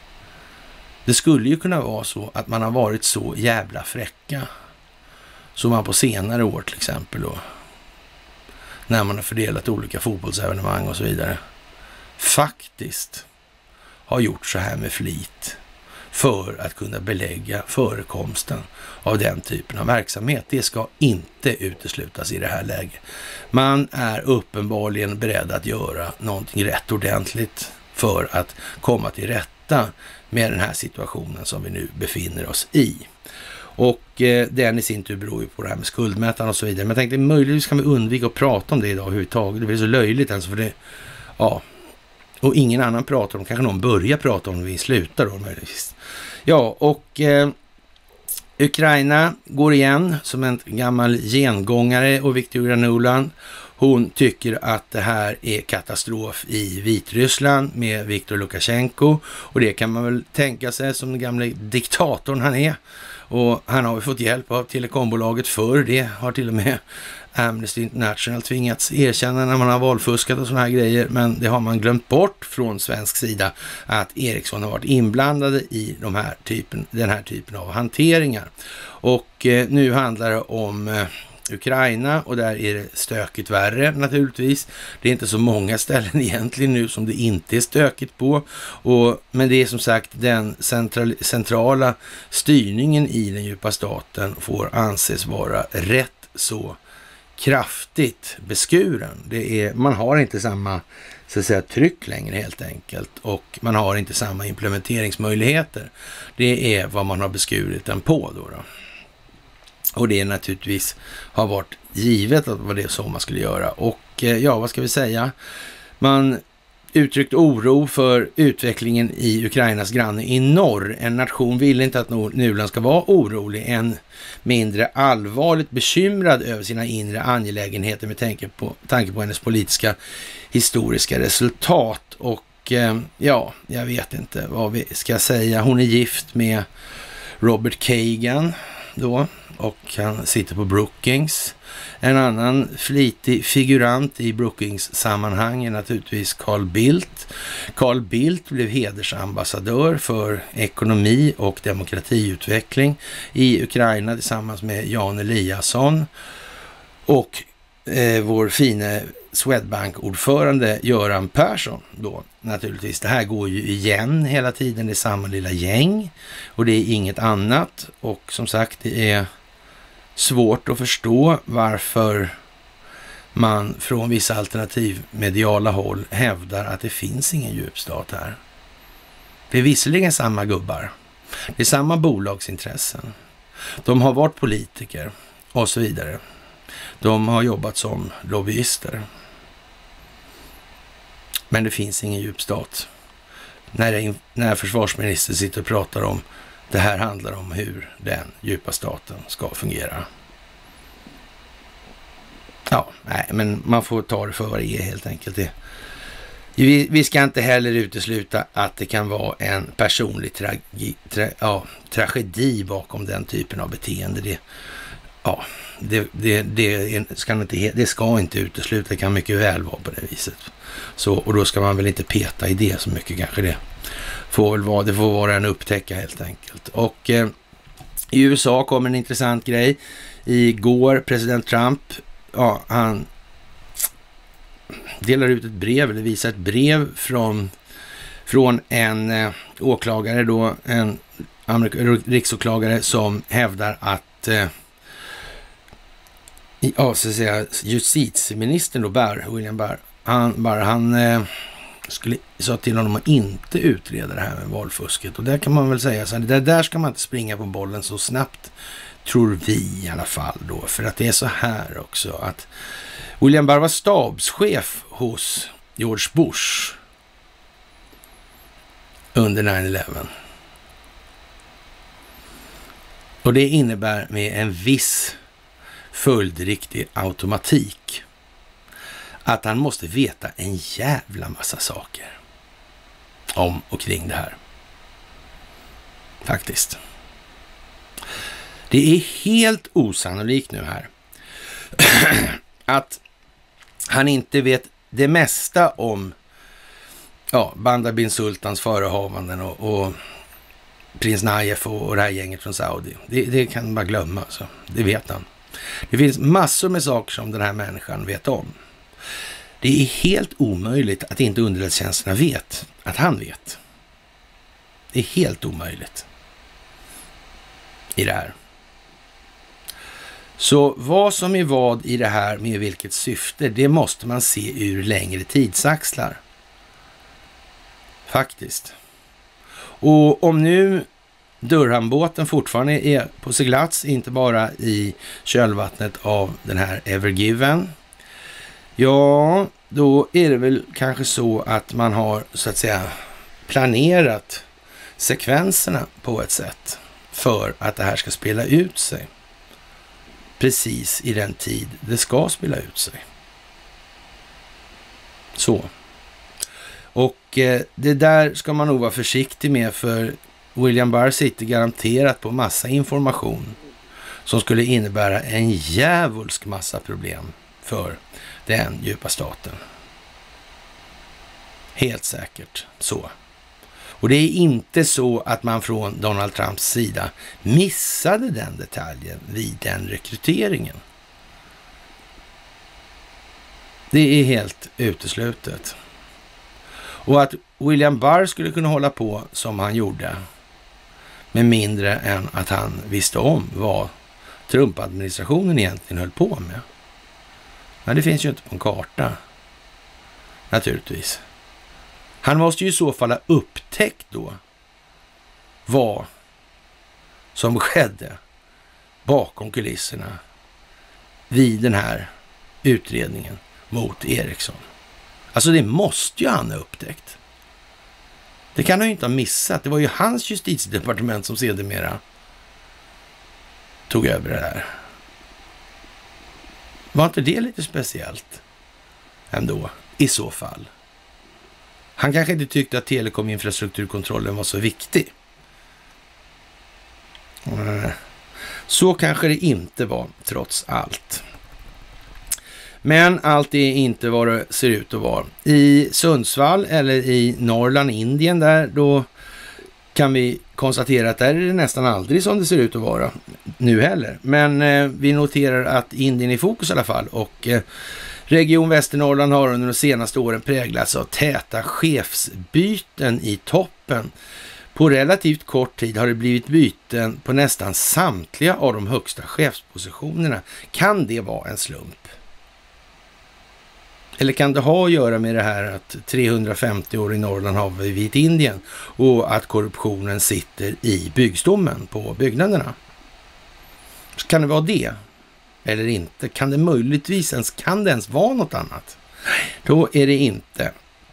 Det skulle ju kunna vara så att man har varit så jävla fräcka så man på senare år till exempel då, när man har fördelat olika fotbollsevenemang och så vidare, faktiskt har gjort så här med flit för att kunna belägga förekomsten av den typen av verksamhet. Det ska inte uteslutas i det här läget. Man är uppenbarligen beredd att göra någonting rätt ordentligt för att komma till rätta med den här situationen som vi nu befinner oss i. Och eh, den i sin tur beror ju på det här med skuldmätaren och så vidare. Men jag tänkte möjligtvis kan vi undvika att prata om det idag överhuvudtaget. Det blir så löjligt alltså för det, ja. Och ingen annan pratar om, kanske någon börjar prata om när vi slutar då möjligtvis. Ja, och eh, Ukraina går igen som en gammal gengångare, och Victoria Nuland, hon tycker att det här är katastrof i Vitryssland med Viktor Lukasjenko, och det kan man väl tänka sig som den gamla diktatorn han är. Och han har ju fått hjälp av telekombolaget för det, har till och med Amnesty International tvingats erkänna när man har valfuskat och såna här grejer, men det har man glömt bort från svensk sida att Ericsson har varit inblandade i de här typen, den här typen av hanteringar. Och eh, nu handlar det om eh, Ukraina, och där är det stökigt värre naturligtvis. Det är inte så många ställen egentligen nu som det inte är stökigt på. Och, men det är som sagt den central, centrala styrningen i den djupa staten får anses vara rätt så kraftigt beskuren. Det är, man har inte samma så att säga, tryck längre helt enkelt, och man har inte samma implementeringsmöjligheter. Det är vad man har beskurit den på då. då. Och det är naturligtvis har varit givet att vad det är så man skulle göra. Och ja, vad ska vi säga? Man uttryckt oro för utvecklingen i Ukrainas granne i norr. En nation vill inte att Nuland ska vara orolig, än mindre allvarligt bekymrad över sina inre angelägenheter med tanke på, tanke på hennes politiska historiska resultat. Och eh, ja, jag vet inte vad vi ska säga. Hon är gift med Robert Kagan då, och han sitter på Brookings. En annan flitig figurant i Brookings-sammanhang är naturligtvis Carl Bildt. Carl Bildt blev hedersambassadör för ekonomi och demokratiutveckling i Ukraina tillsammans med Jan Eliasson. Och eh, vår fina Swedbank-ordförande Göran Persson då naturligtvis. Det här går ju igen hela tiden, det är samma lilla gäng och det är inget annat. Och som sagt, det är svårt att förstå varför man från vissa alternativmediala håll hävdar att det finns ingen djupstat här. Det är visserligen samma gubbar. Det är samma bolagsintressen. De har varit politiker och så vidare. De har jobbat som lobbyister. Men det finns ingen djupstat. När, det, när försvarsministern sitter och pratar om det här handlar om hur den djupa staten ska fungera. Ja, nej, men man får ta det för vad det är helt enkelt. Det, vi, vi ska inte heller utesluta att det kan vara en personlig tragi, tra, ja, tragedi bakom den typen av beteende. Det, ja, det, det, det, ska inte, det ska inte utesluta, det kan mycket väl vara på det viset. Så, och då ska man väl inte peta i det så mycket kanske det. Får väl vara, det får vara en upptäcka helt enkelt. Och eh, i U S A kom en intressant grej. Igår, president Trump, ja, han delar ut ett brev, eller visar ett brev från, från en eh, åklagare då, en amerik- riksåklagare som hävdar att eh, ja, så att säga, justitieministern då, Barr, William Barr, han, Barr, han eh, skulle sa till honom att inte utreda det här med valfusket. Och där kan man väl säga så här, det där ska man inte springa på bollen så snabbt, tror vi i alla fall då. För att det är så här också att William Barr var stabschef hos George Bush under nio elva. Och det innebär med en viss följdriktig automatik att han måste veta en jävla massa saker om och kring det här. Faktiskt. Det är helt osannolikt nu här att han inte vet det mesta om ja, Bandar bin Sultans förehavanden och, och prins Nayef och, och det här gänget från Saudi. Det, det kan man bara glömma. Alltså. Det vet han. Det finns massor med saker som den här människan vet om. Det är helt omöjligt att inte underrättelsetjänsterna vet att han vet. Det är helt omöjligt i det här. Så vad som är vad i det här med vilket syfte, det måste man se ur längre tidsaxlar. Faktiskt. Och om nu Durhambåten fortfarande är på seglats, inte bara i kölvattnet av den här Ever Given, ja, då är det väl kanske så att man har så att säga planerat sekvenserna på ett sätt för att det här ska spela ut sig. Precis i den tid det ska spela ut sig. Så. Och eh, det där ska man nog vara försiktig med, för William Barr sitter garanterat på massa information som skulle innebära en djävulsk massa problem för den djupa staten. Helt säkert så. Och det är inte så att man från Donald Trumps sida missade den detaljen vid den rekryteringen. Det är helt uteslutet. Och att William Barr skulle kunna hålla på som han gjorde med mindre än att han visste om vad Trump-administrationen egentligen höll på med. Men det finns ju inte på en karta. Naturligtvis. Han måste ju i så fall ha upptäckt då vad som skedde bakom kulisserna vid den här utredningen mot Eriksson. Alltså det måste ju han ha upptäckt. Det kan han ju inte ha missat. Det var ju hans justitiedepartement som sedermera tog över det där. Var inte det lite speciellt ändå i så fall? Han kanske inte tyckte att telekominfrastrukturkontrollen var så viktig. Så kanske det inte var trots allt. Men allt är inte vad det ser ut att vara. I Sundsvall eller i Norrland, Indien där, då kan vi konstatera att där är det nästan aldrig som det ser ut att vara nu heller. Men eh, vi noterar att Indien är i fokus i alla fall, och eh, Region Västernorrland har under de senaste åren präglats av täta chefsbyten i toppen På relativt kort tid har det blivit byten på nästan samtliga av de högsta chefspositionerna. Kan det vara en slump? Eller kan det ha att göra med det här att trehundrafemtio år i Norrland har blivit Indien och att korruptionen sitter i byggstommen på byggnaderna? Kan det vara det? Eller inte? Kan det möjligtvis ens, kan det ens vara något annat? Då är det inte.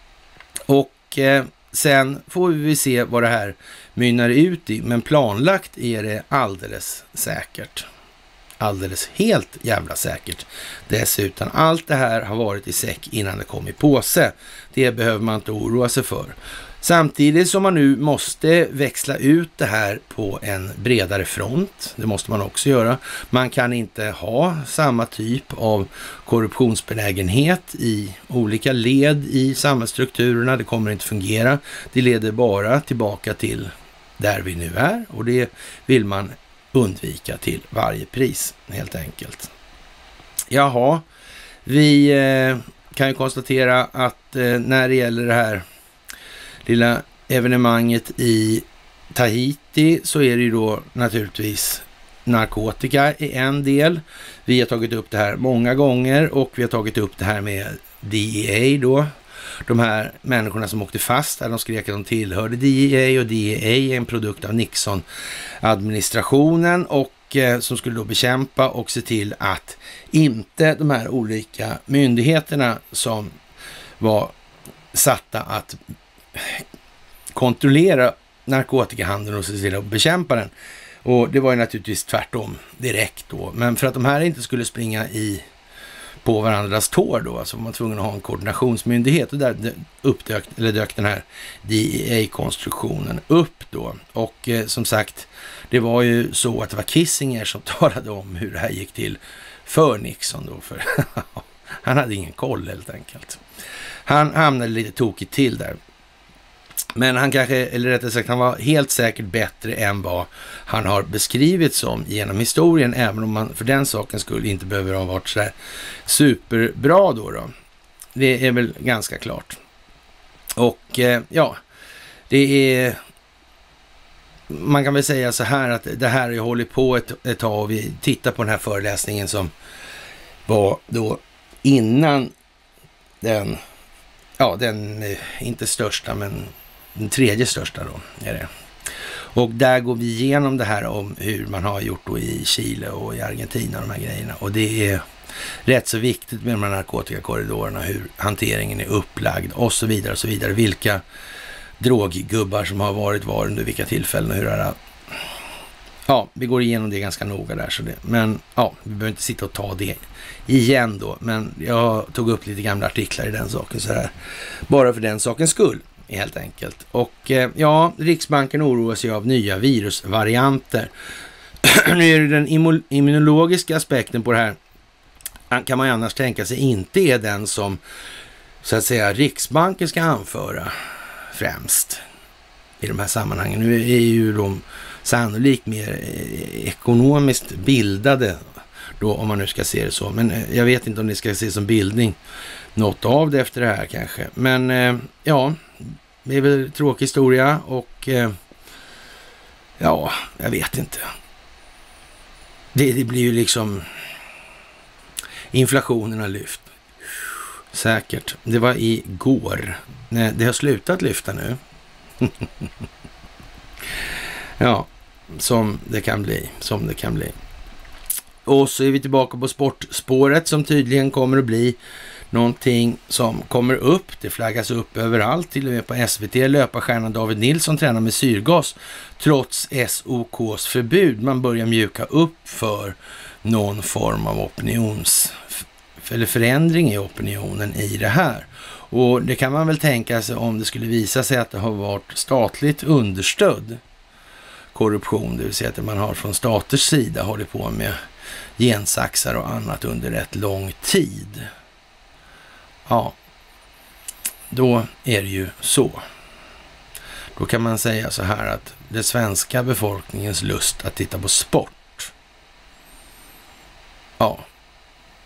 Och eh, sen får vi se vad det här mynnar ut i. Men planlagt är det alldeles säkert. Alldeles helt jävla säkert. Dessutom, allt det här har varit i säck innan det kom i påse. Det behöver man inte oroa sig för. Samtidigt som man nu måste växla ut det här på en bredare front. Det måste man också göra. Man kan inte ha samma typ av korruptionsbenägenhet i olika led i samhällsstrukturerna. Det kommer inte fungera. Det leder bara tillbaka till där vi nu är. Och det vill man undvika till varje pris, helt enkelt. Jaha, vi eh, kan ju konstatera att eh, när det gäller det här lilla evenemanget i Tahiti så är det ju då naturligtvis narkotika i en del. Vi har tagit upp det här många gånger och vi har tagit upp det här med D E A då. De här människorna som åkte fast där de skrek att de tillhörde D E A, och D E A är en produkt av Nixon-administrationen och eh, som skulle då bekämpa och se till att inte de här olika myndigheterna som var satta att kontrollera narkotikahandeln och se till att bekämpa den. Och det var ju naturligtvis tvärtom direkt då. Men för att de här inte skulle springa i på varandras tår då, så var man tvungen att ha en koordinationsmyndighet och där uppdök, eller dök den här D E A-konstruktionen upp då. Och eh, som sagt, det var ju så att det var Kissinger som talade om hur det här gick till för Nixon då, för han hade ingen koll helt enkelt. Han hamnade lite tokigt till där. Men han kanske, eller rättare sagt, han var helt säkert bättre än vad han har beskrivit som genom historien, även om man för den saken skulle inte behöver ha varit så här superbra då då. Det är väl ganska klart. Och eh, ja, det är, man kan väl säga så här att det här har ju hållit på ett, ett tag, och vi tittar på den här föreläsningen som var då innan den, ja den inte största men den tredje största då är det. Och där går vi igenom det här om hur man har gjort då i Chile och i Argentina, de här grejerna. Och det är rätt så viktigt med de här narkotikakorridorerna, hur hanteringen är upplagd och så vidare och så vidare. Vilka droggubbar som har varit var under vilka tillfällen och hur det är. Ja, vi går igenom det ganska noga där. Så det, men ja, vi behöver inte sitta och ta det igen då. Men jag tog upp lite gamla artiklar i den saken så här. Bara för den sakens skull. Helt enkelt. Och eh, ja, Riksbanken oroar sig av nya virusvarianter. Nu är det den immunologiska aspekten på det här. Kan man ju annars tänka sig inte är den som så att säga Riksbanken ska anföra främst i de här sammanhangen. Nu är ju de sannolikt mer ekonomiskt bildade då, om man nu ska se det så. Men jag vet inte om det ska se som bildning något av det efter det här kanske. Men eh, ja, det är väl tråkig historia och eh, ja, jag vet inte. Det, det blir ju liksom inflationen har lyft. Säkert. Det var igår. Nej, det har slutat lyfta nu. Ja, som det kan bli. Som det kan bli. Och så är vi tillbaka på sportspåret som tydligen kommer att bli någonting som kommer upp. Det flaggas upp överallt, till och med på S V T. Löparstjärnan David Nilsson tränar med syrgas trots S O K:s förbud. Man börjar mjuka upp för någon form av opinions eller förändring i opinionen i det här. Och det kan man väl tänka sig om det skulle visa sig att det har varit statligt understödd korruption, det vill säga att man har från staters sida hållit på med gensaxar och annat under rätt lång tid. Ja, då är det ju så. Då kan man säga så här att det svenska befolkningens lust att titta på sport, ja,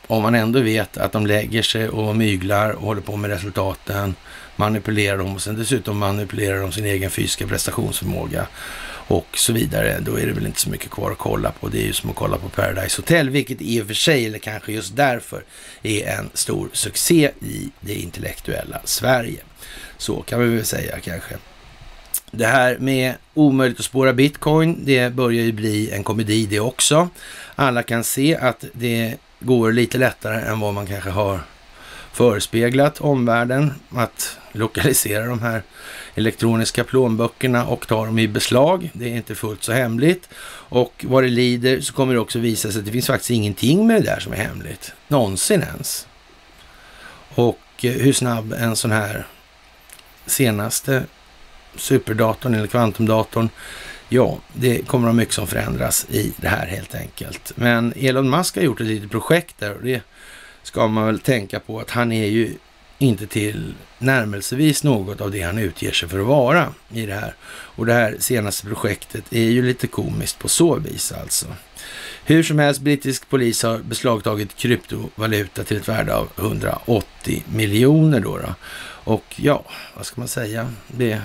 om man ändå vet att de lägger sig och myglar och håller på med resultaten, manipulerar dem och sen dessutom manipulerar de sin egen fysiska prestationsförmåga och så vidare, då är det väl inte så mycket kvar att kolla på. Det är ju som att kolla på Paradise Hotel, vilket i och för sig, eller kanske just därför, är en stor succé i det intellektuella Sverige. Så kan vi väl säga kanske. Det här med omöjligt att spåra bitcoin, det börjar ju bli en komedi det också. Alla kan se att det går lite lättare än vad man kanske har förespeglat omvärlden att lokalisera de här elektroniska plånböckerna och ta dem i beslag. Det är inte fullt så hemligt. Och vad det lider så kommer det också visa sig att det finns faktiskt ingenting med det där som är hemligt. Någonsin ens. Och hur snabb en sån här senaste superdatorn eller kvantumdatorn, ja, det kommer att mycket som förändras i det här helt enkelt. Men Elon Musk har gjort ett litet projekt där och det ska man väl tänka på att han är ju inte till närmelsevis något av det han utger sig för att vara i det här. Och det här senaste projektet är ju lite komiskt på så vis alltså. Hur som helst, brittisk polis har beslagtagit kryptovaluta till ett värde av hundraåttio miljoner då, då. Och ja, vad ska man säga? Det,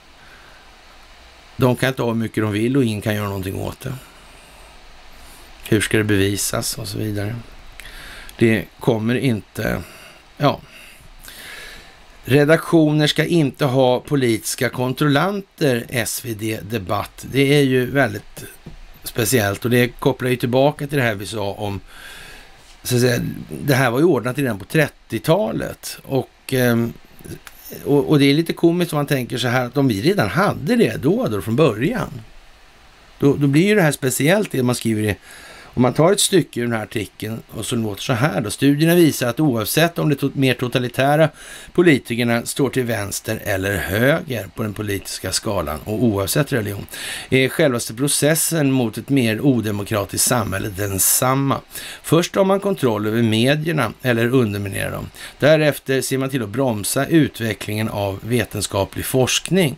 de kan inte ha hur mycket de vill och ingen kan göra någonting åt det. Hur ska det bevisas och så vidare. Det kommer inte, ja. Redaktioner ska inte ha politiska kontrollanter, S V D Debatt. Det är ju väldigt speciellt och det kopplar ju tillbaka till det här vi sa om, så att säga, det här var ju ordnat redan på trettiotalet och, och, och det är lite komiskt om man tänker så här att om vi redan hade det då, då från början, då, då blir ju det här speciellt det man skriver i. Om man tar ett stycke ur den här artikeln och så låter så här då. Studierna visar att oavsett om de to- mer totalitära politikerna står till vänster eller höger på den politiska skalan och oavsett religion är självaste processen mot ett mer odemokratiskt samhälle densamma. Först har man kontroll över medierna eller underminerar dem. Därefter ser man till att bromsa utvecklingen av vetenskaplig forskning.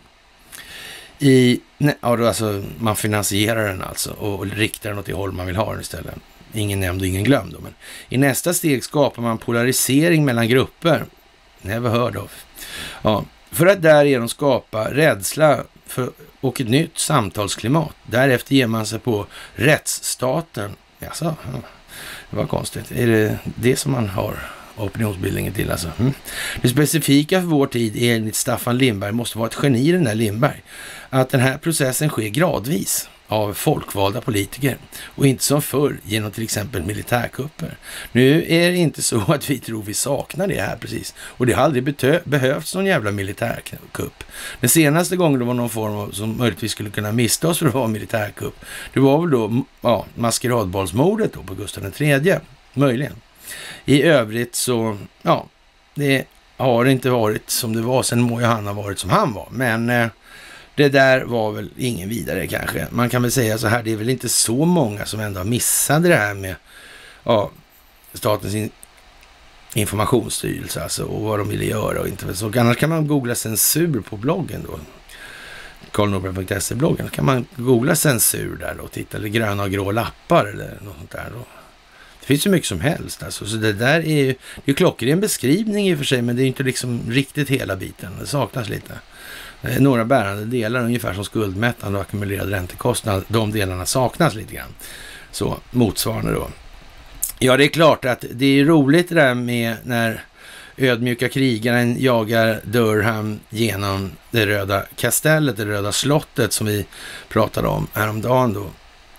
I, nej, alltså man finansierar den alltså och riktar den åt det håll man vill ha den istället. Ingen nämnd och ingen glömd. Men i nästa steg skapar man polarisering mellan grupper. Never heard of. Ja, för att därigenom skapa rädsla för, och ett nytt samtalsklimat. Därefter ger man sig på rättsstaten. Jaså, ja, det var konstigt. Är det det som man har opinionsbildningen till alltså? Mm. Det specifika för vår tid är enligt Staffan Lindberg, måste vara ett geni den där Lindberg, att den här processen sker gradvis av folkvalda politiker och inte som förr genom till exempel militärkupper. Nu är det inte så att vi tror vi saknar det här precis och det har aldrig betö- behövts någon jävla militärkupp. Den senaste gången det var någon form av, som möjligtvis skulle kunna mista oss för att vara militärkupp, det var väl då ja, maskeradbollsmordet då på Gustav den tredje, möjligen. I övrigt så, ja, det har inte varit som det var. Sen må ju han ha varit som han var. Men eh, det där var väl ingen vidare kanske. Man kan väl säga så här, det är väl inte så många som ändå har missat det här med ja, statens in- informationsstyrelse alltså, och vad de ville göra och inte. Så annars kan man googla censur på bloggen då. karl norberg punkt se-bloggen. Kan man googla censur där och titta, eller gröna och grå lappar eller något sånt där då. Det finns ju mycket som helst alltså. Så det där är ju, det är klockren beskrivning i och för sig, men det är inte liksom riktigt hela biten. Det saknas lite. Några bärande delar, ungefär som skuldmättande och ackumulerad räntekostnad, de delarna saknas lite grann. Så motsvarande då. Ja, det är klart att det är roligt det där med när ödmjuka krigaren jagar Durham genom det röda kastellet, det röda slottet som vi pratade om häromdagen då.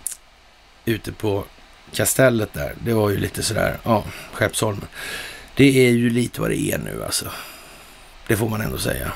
Ute på kastellet där. Det var ju lite sådär, ja, Skeppsholmen. Det är ju lite vad det är nu alltså. Det får man ändå säga.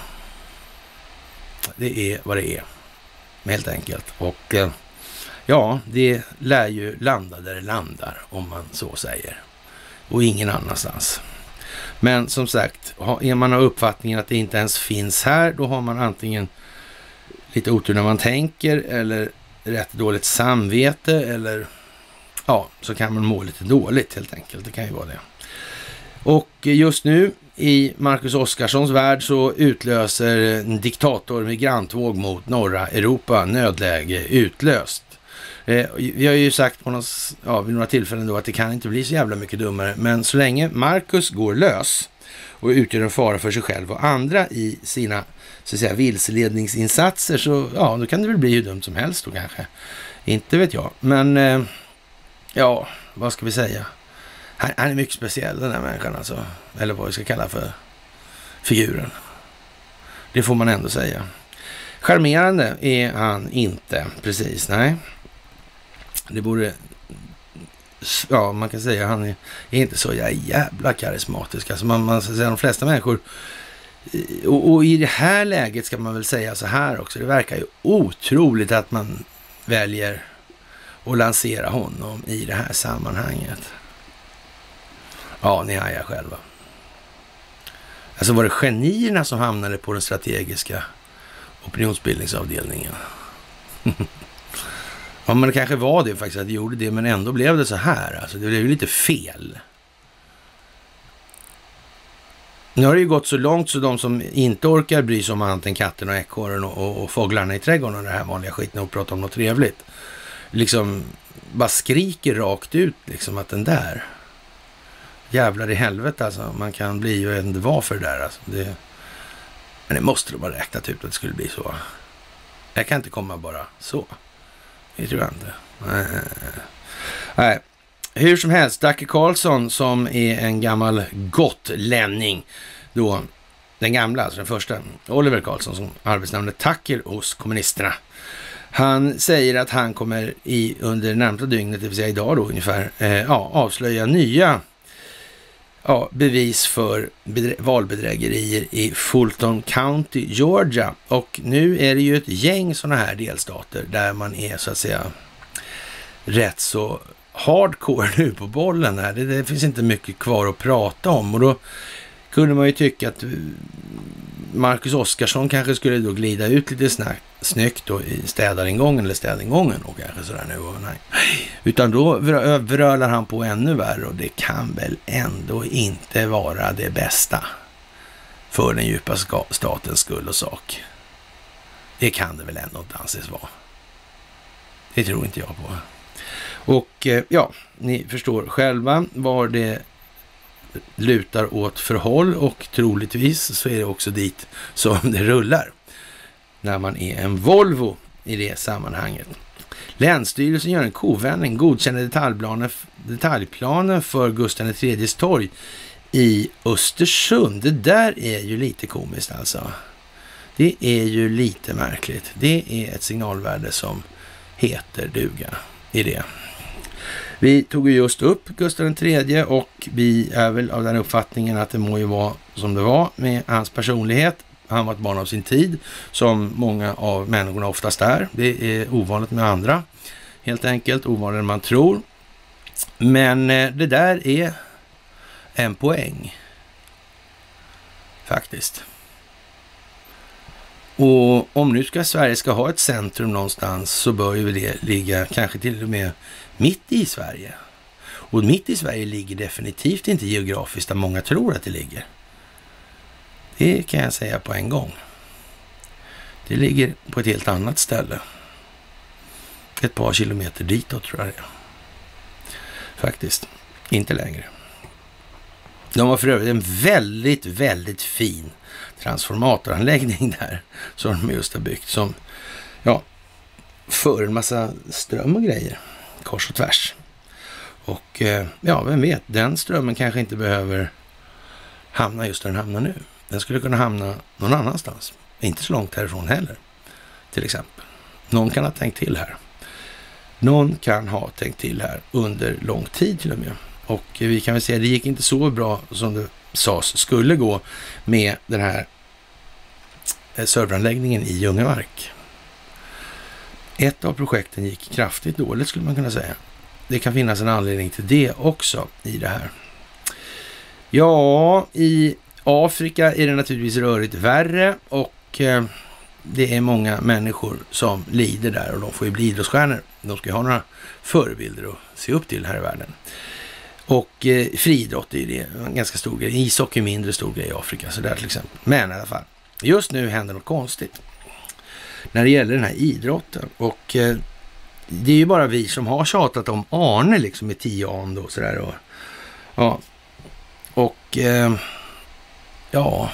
Det är vad det är. Helt enkelt. Och ja, det lär ju landa där det landar, om man så säger. Och ingen annanstans. Men som sagt, är man av uppfattningen att det inte ens finns här, då har man antingen lite otur när man tänker, eller rätt dåligt samvete, eller ja, så kan man må lite dåligt helt enkelt. Det kan ju vara det. Och just nu i Marcus Oskarssons värld så utlöser en diktator migrantvåg mot norra Europa, nödläge utlöst. Eh, vi har ju sagt på något, ja, vid några tillfällen då att det kan inte bli så jävla mycket dummare. Men så länge Marcus går lös och utgör en fara för sig själv och andra i sina, så att säga, vilseledningsinsatser, så ja, då kan det väl bli hur dumt som helst då kanske. Inte vet jag. Men eh, ja, vad ska vi säga? Han, han är mycket speciell, den här människan alltså. Eller vad vi ska kalla för figuren. Det får man ändå säga. Charmerande är han inte, precis, nej. Det borde, ja, man kan säga han är, är inte så jävla karismatisk. Alltså man, man ska säga de flesta människor, och, och i det här läget ska man väl säga så här också. Det verkar ju otroligt att man väljer att lansera honom i det här sammanhanget. Ja, ni hajar själva. Alltså var det genierna som hamnade på den strategiska opinionsbildningsavdelningen? Ja, men det kanske var det faktiskt att det gjorde det, men ändå blev det så här. Alltså det blev ju lite fel. Nu har det ju gått så långt så de som inte orkar bry sig om annat än katten och ekorren och, och, och fåglarna i trädgården och det här vanliga skiten och prata om något trevligt. Liksom bara skriker rakt ut liksom att den där jävlar i helvete alltså. Man kan bli ju en det var för det där alltså. Det, men det måste då bara räknat ut att det skulle bli så. Jag kan inte komma bara så. Det tror jag inte. Nej. Nej. Hur som helst, Dacke Karlsson som är en gammal gotlänning då, den gamla, alltså den första, Oliver Karlsson som arbetsnamnet tacker hos kommunisterna. Han säger att han kommer i under närmsta dygnet, det vill säga idag då ungefär, eh, ja, avslöja nya ja, bevis för bedrä- valbedrägerier i Fulton County, Georgia. Och nu är det ju ett gäng sådana här delstater där man är så att säga rätt så hardcore nu på bollen här. Det, det finns inte mycket kvar att prata om och då kunde man ju tycka att Marcus Oskarsson kanske skulle då glida ut lite snack, snyggt då i städaringången eller städingången och kanske sådär nu och nej. Utan då vrölar han på ännu värre och det kan väl ändå inte vara det bästa för den djupa statens skull och sak. Det kan det väl ändå inte anses vara. Det tror inte jag på. Och ja, ni förstår själva var det lutar åt förhåll och troligtvis så är det också dit som det rullar när man är en Volvo i det sammanhanget. Länsstyrelsen gör en kovändning, godkänner detaljplanen, detaljplanen för Gustav den tredjes torg i Östersund. Det där är ju lite komiskt alltså. Det är ju lite märkligt. Det är ett signalvärde som heter duga i det. Vi tog ju just upp Gustav den tredje och vi är väl av den uppfattningen att det må ju vara som det var med hans personlighet. Han var ett barn av sin tid, som många av människorna oftast är. Det är ovanligt med andra, helt enkelt, ovanligare än man tror. Men det där är en poäng, faktiskt. Och om nu ska Sverige ska ha ett centrum någonstans så bör ju det ligga kanske till och med mitt i Sverige. Och mitt i Sverige ligger definitivt inte geografiskt där många tror att det ligger. Det kan jag säga på en gång. Det ligger på ett helt annat ställe. Ett par kilometer ditåt tror jag det är. Faktiskt. Inte längre. De har för övrigt en väldigt, väldigt fin transformatoranläggning där som de just har byggt som ja, för en massa ström och grejer kors och tvärs. Och ja, vem vet, den strömmen kanske inte behöver hamna just där den hamnar nu. Den skulle kunna hamna någon annanstans. Inte så långt härifrån heller, till exempel. Någon kan ha tänkt till här. Någon kan ha tänkt till här under lång tid till och med. Och vi kan väl säga att det gick inte så bra som det sades skulle gå med den här serveranläggningen i Ljungamark. Ett av projekten gick kraftigt dåligt skulle man kunna säga. Det kan finnas en anledning till det också i det här. Ja, i Afrika är det naturligtvis rörigt värre och eh, det är många människor som lider där och de får ju bli idrottsstjärnor. De ska ju ha några förebilder att se upp till här i världen. Och eh, friidrott är det en ganska stor grej. Ishockey är mindre stor grej i Afrika, så där till exempel. Men i alla fall, just nu händer något konstigt när det gäller den här idrotten. Och eh, det är ju bara vi som har tjatat om Arne liksom i tio an då sådär. Och, ja, och eh, ja,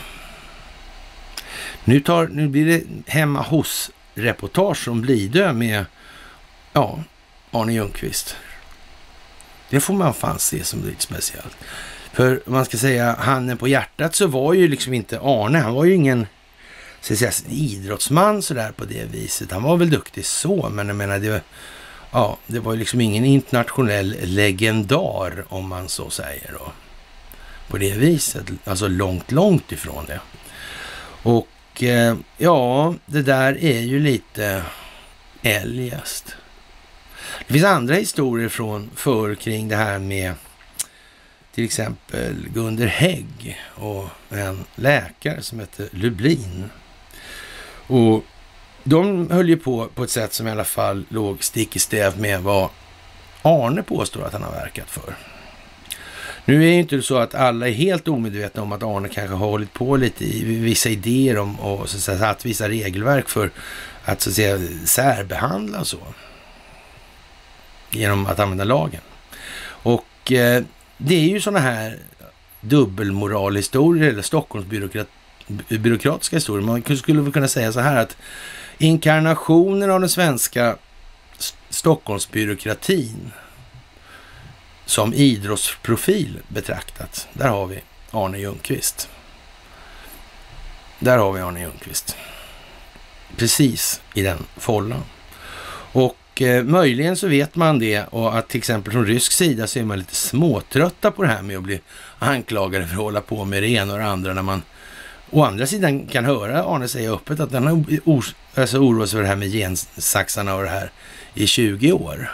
nu, tar, nu blir det hemma hos reportage som Blidö med ja, Arne Ljungqvist. Det får man fan se som lite speciellt. För man ska säga handen på hjärtat så var ju liksom inte Arne, han var ju ingen så att säga, idrottsman sådär på det viset. Han var väl duktig så, men jag menar det, ja, det var ju liksom ingen internationell legendar om man så säger då. På det viset, alltså långt, långt ifrån det. Och eh, ja, det där är ju lite eljest. Det finns andra historier från förr kring det här med till exempel Gunder Hägg och en läkare som heter Lublin. Och de höll ju på på ett sätt som i alla fall låg stick i stäv med vad Arne påstår att han har verkat för. Nu är det inte så att alla är helt omedvetna om att Arne kanske har hållit på lite i vissa idéer om och så att säga, satt vissa regelverk för att så att säga särbehandla så. Genom att använda lagen. Och eh, det är ju sådana här dubbelmoralhistorier eller Stockholmsbyråkratiska historier. Man skulle väl kunna säga så här att inkarnationen av den svenska Stockholmsbyråkratin som idrottsprofil betraktat. Där har vi Arne Ljungqvist. Där har vi Arne Ljungqvist. Precis i den follan. Och eh, möjligen så vet man det och att till exempel från rysk sida så är man lite småtrötta på det här med att bli anklagade för att hålla på med det ena och det andra när man å andra sidan kan höra Arne säga öppet att den har or- alltså oroat sig för det här med gensaxarna och det här i tjugo år.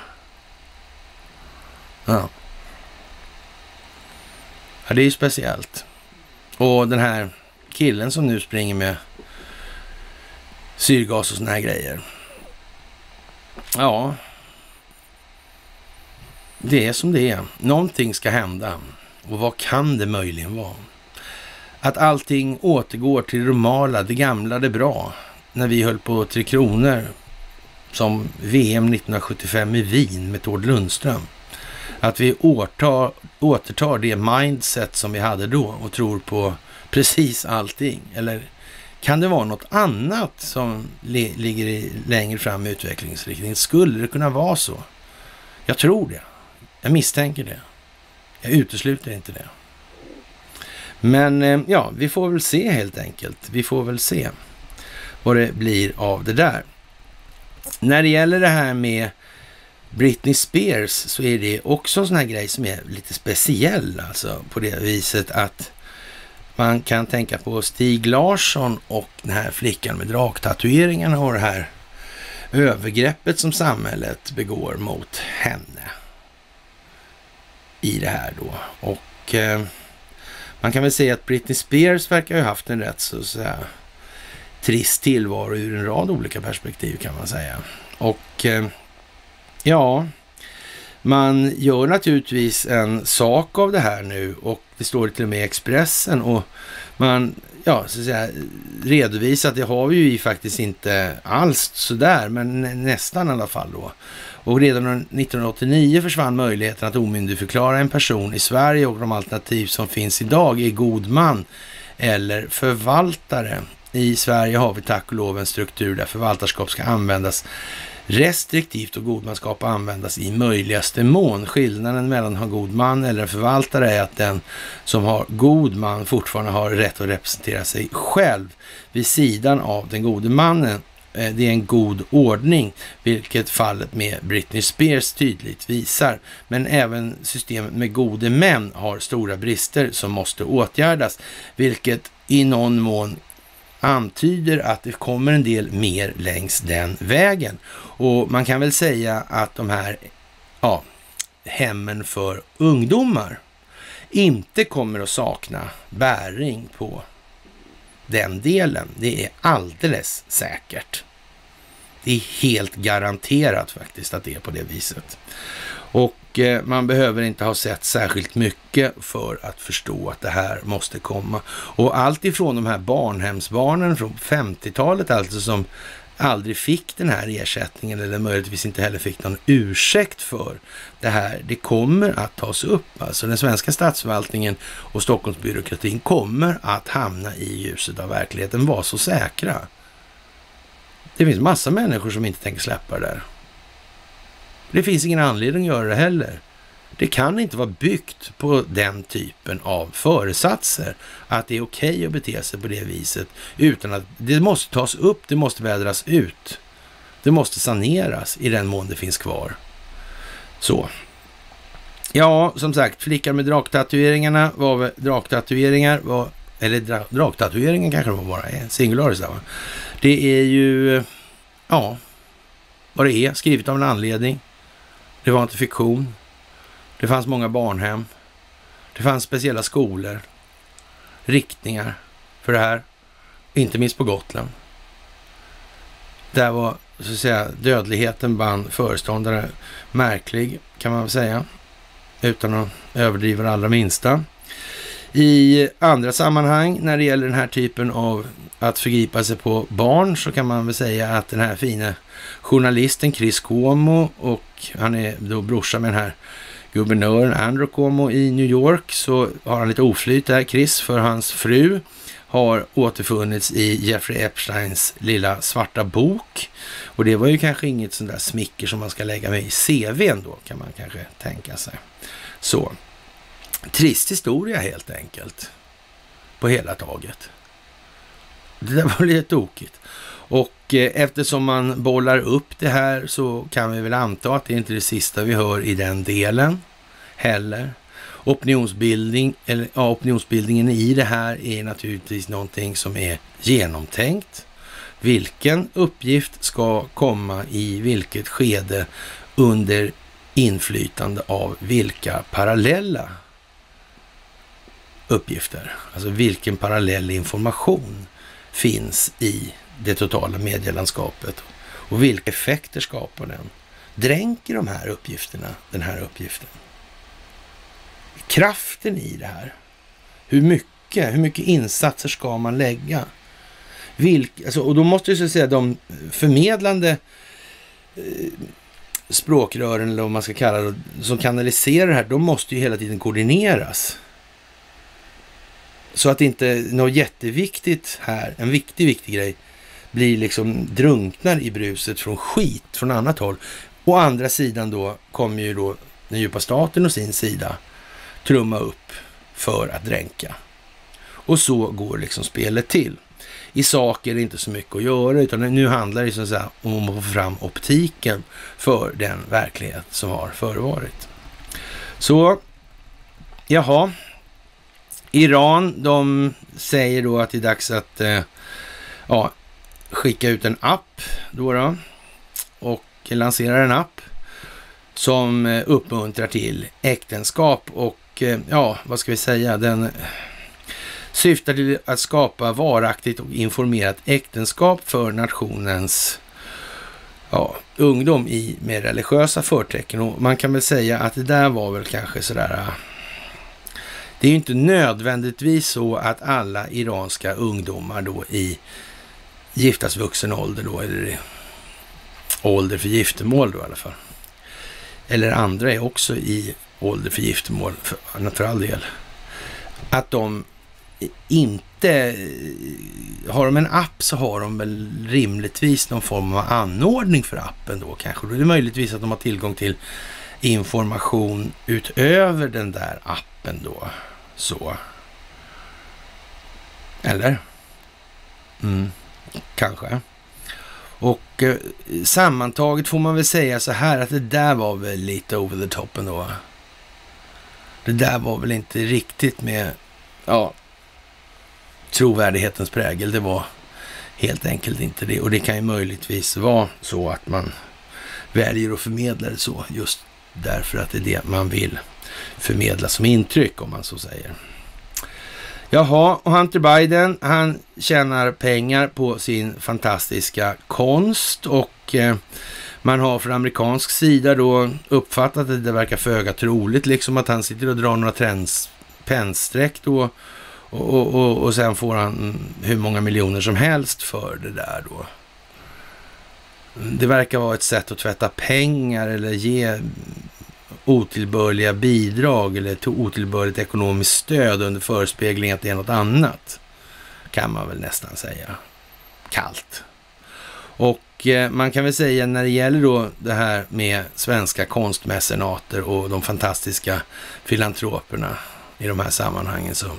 Ja. Ja, det är ju speciellt. Och den här killen som nu springer med syrgas och såna här grejer. Ja. Det är som det är. Någonting ska hända. Och vad kan det möjligen vara? Att allting återgår till det normala, det gamla, det bra. När vi höll på Tre Kronor som V M nittonhundrasjuttiofem i Wien med Tord Lundström. Att vi återtar, återtar det mindset som vi hade då och tror på precis allting. Eller kan det vara något annat som li- ligger i, längre fram i utvecklingsriktningen? Skulle det kunna vara så? Jag tror det. Jag misstänker det. Jag utesluter inte det. Men ja, vi får väl se helt enkelt. Vi får väl se vad det blir av det där. När det gäller det här med Britney Spears så är det också en sån här grej som är lite speciell. Alltså på det viset att man kan tänka på Stig Larsson och den här flickan med draktatueringarna och det här övergreppet som samhället begår mot henne i det här då. Och eh, man kan väl säga att Britney Spears verkar ha haft en rätt så att säga trist tillvaro ur en rad olika perspektiv kan man säga. Och eh, ja, man gör naturligtvis en sak av det här nu och det står till och med i Expressen och man ja, så att säga, redovisar att det har vi ju faktiskt inte alls sådär, men nästan i alla fall då. Och redan nittonhundraåttionio försvann möjligheten att omyndigförklara en person i Sverige och de alternativ som finns idag är god man eller förvaltare. I Sverige har vi tack och lov en struktur där förvaltarskap ska användas restriktivt och godmanskap användas i möjligaste mån. Skillnaden mellan att ha god man eller en förvaltare är att den som har god man fortfarande har rätt att representera sig själv vid sidan av den gode mannen. Det är en god ordning, vilket fallet med Britney Spears tydligt visar. Men även systemet med gode män har stora brister som måste åtgärdas, vilket i någon mån antyder att det kommer en del mer längs den vägen. Och man kan väl säga att de här ja, hemmen för ungdomar inte kommer att sakna bäring på den delen. Det är alldeles säkert. Det är helt garanterat faktiskt att det är på det viset. Och eh, man behöver inte ha sett särskilt mycket för att förstå att det här måste komma. Och allt ifrån de här barnhemsbarnen från femtiotalet alltså som aldrig fick den här ersättningen eller möjligtvis inte heller fick någon ursäkt för det här. Det kommer att tas upp. Alltså den svenska statsförvaltningen och Stockholmsbyråkratin kommer att hamna i ljuset av verkligheten. Var så säkra. Det finns massa människor som inte tänker släppa det där. Det finns ingen anledning att göra det heller. Det kan inte vara byggt på den typen av föresatser att det är okej att bete sig på det viset, utan att det måste tas upp, det måste vädras ut. Det måste saneras i den mån det finns kvar. Så. Ja, som sagt, flickar med draktatueringarna var draktatueringar var, eller dra, draktatueringen kanske det var bara en singularis där, va? Det är ju ja, vad det är, skrivet av en anledning. Det var inte fiktion. Det fanns många barnhem. Det fanns speciella skolor. Riktningar för det här. Inte minst på Gotland. Där var så att säga dödligheten bland föreståndare märklig, kan man väl säga. Utan att överdriva det allra minsta. I andra sammanhang när det gäller den här typen av att förgripa sig på barn så kan man väl säga att den här fina journalisten Chris Cuomo, och han är då brorsa med den här guvernören Andrew Cuomo i New York, så har han lite oflyt där, Chris, för hans fru har återfunnits i Jeffrey Epsteins lilla svarta bok. Och det var ju kanske inget sånt där smicker som man ska lägga med i C V:n då, kan man kanske tänka sig. Så, trist historia helt enkelt. På hela taget. Det där var lite tokigt. Och eh, eftersom man bollar upp det här så kan vi väl anta att det är inte det sista vi hör i den delen heller. Opinionsbildning, eller, ja, opinionsbildningen i det här är naturligtvis någonting som är genomtänkt. Vilken uppgift ska komma i vilket skede under inflytande av vilka parallella uppgifter. Alltså vilken parallell information finns i det totala medielandskapet och vilka effekter skapar den? Dränker de här uppgifterna den här uppgiften? Kraften i det här. Hur mycket, hur mycket insatser ska man lägga? Vilk, alltså, och då måste ju så att säga de förmedlande eh, språkrören, eller vad man ska kalla det, som kanaliserar det här, de måste ju hela tiden koordineras. Så att inte något jätteviktigt här, en viktig, viktig grej, blir liksom drunknar i bruset från skit från annat håll. Å andra sidan då kommer ju då den djupa staten och sin sida trumma upp för att dränka. Och så går liksom spelet till. I sak är det inte så mycket att göra, utan nu handlar det så att säga om att få fram optiken för den verklighet som har förevarit. Så, jaha. Iran, de säger då att det är dags att eh, ja, skicka ut en app då, då och lansera en app som eh, uppmuntrar till äktenskap och eh, ja, vad ska vi säga, den syftar till att skapa varaktigt och informerat äktenskap för nationens ja, ungdom i med religiösa förtecken. Och man kan väl säga att det där var väl kanske sådär. Det är ju inte nödvändigtvis så att alla iranska ungdomar då i giftas vuxen ålder då, eller ålder för giftermål då i alla fall. Eller andra är också i ålder för giftermål för, för all del. Att de inte har de en app, så har de väl rimligtvis någon form av anordning för appen då kanske. Då är det möjligtvis att de har tillgång till information utöver den där appen då. Så. Eller? Mm, kanske. Och eh, sammantaget får man väl säga så här att det där var väl lite over the top ändå. Det där var väl inte riktigt med ja, trovärdighetens prägel. Det var helt enkelt inte det. Och det kan ju möjligtvis vara så att man väljer att förmedla det så just därför att det är det man vill förmedla som intryck, om man så säger. Jaha, och Hunter Biden, han tjänar pengar på sin fantastiska konst och eh, man har från amerikansk sida då uppfattat att det verkar föga troligt liksom att han sitter och drar några trends, pennsträck då och, och, och, och sen får han hur många miljoner som helst för det där då. det verkar vara ett sätt att tvätta pengar eller ge otillbörliga bidrag eller otillbörligt ekonomiskt stöd under förespegling att det är något annat, kan man väl nästan säga. Kallt. Och eh, man kan väl säga när det gäller då det här med svenska konstmecenater och de fantastiska filantroperna i de här sammanhangen, så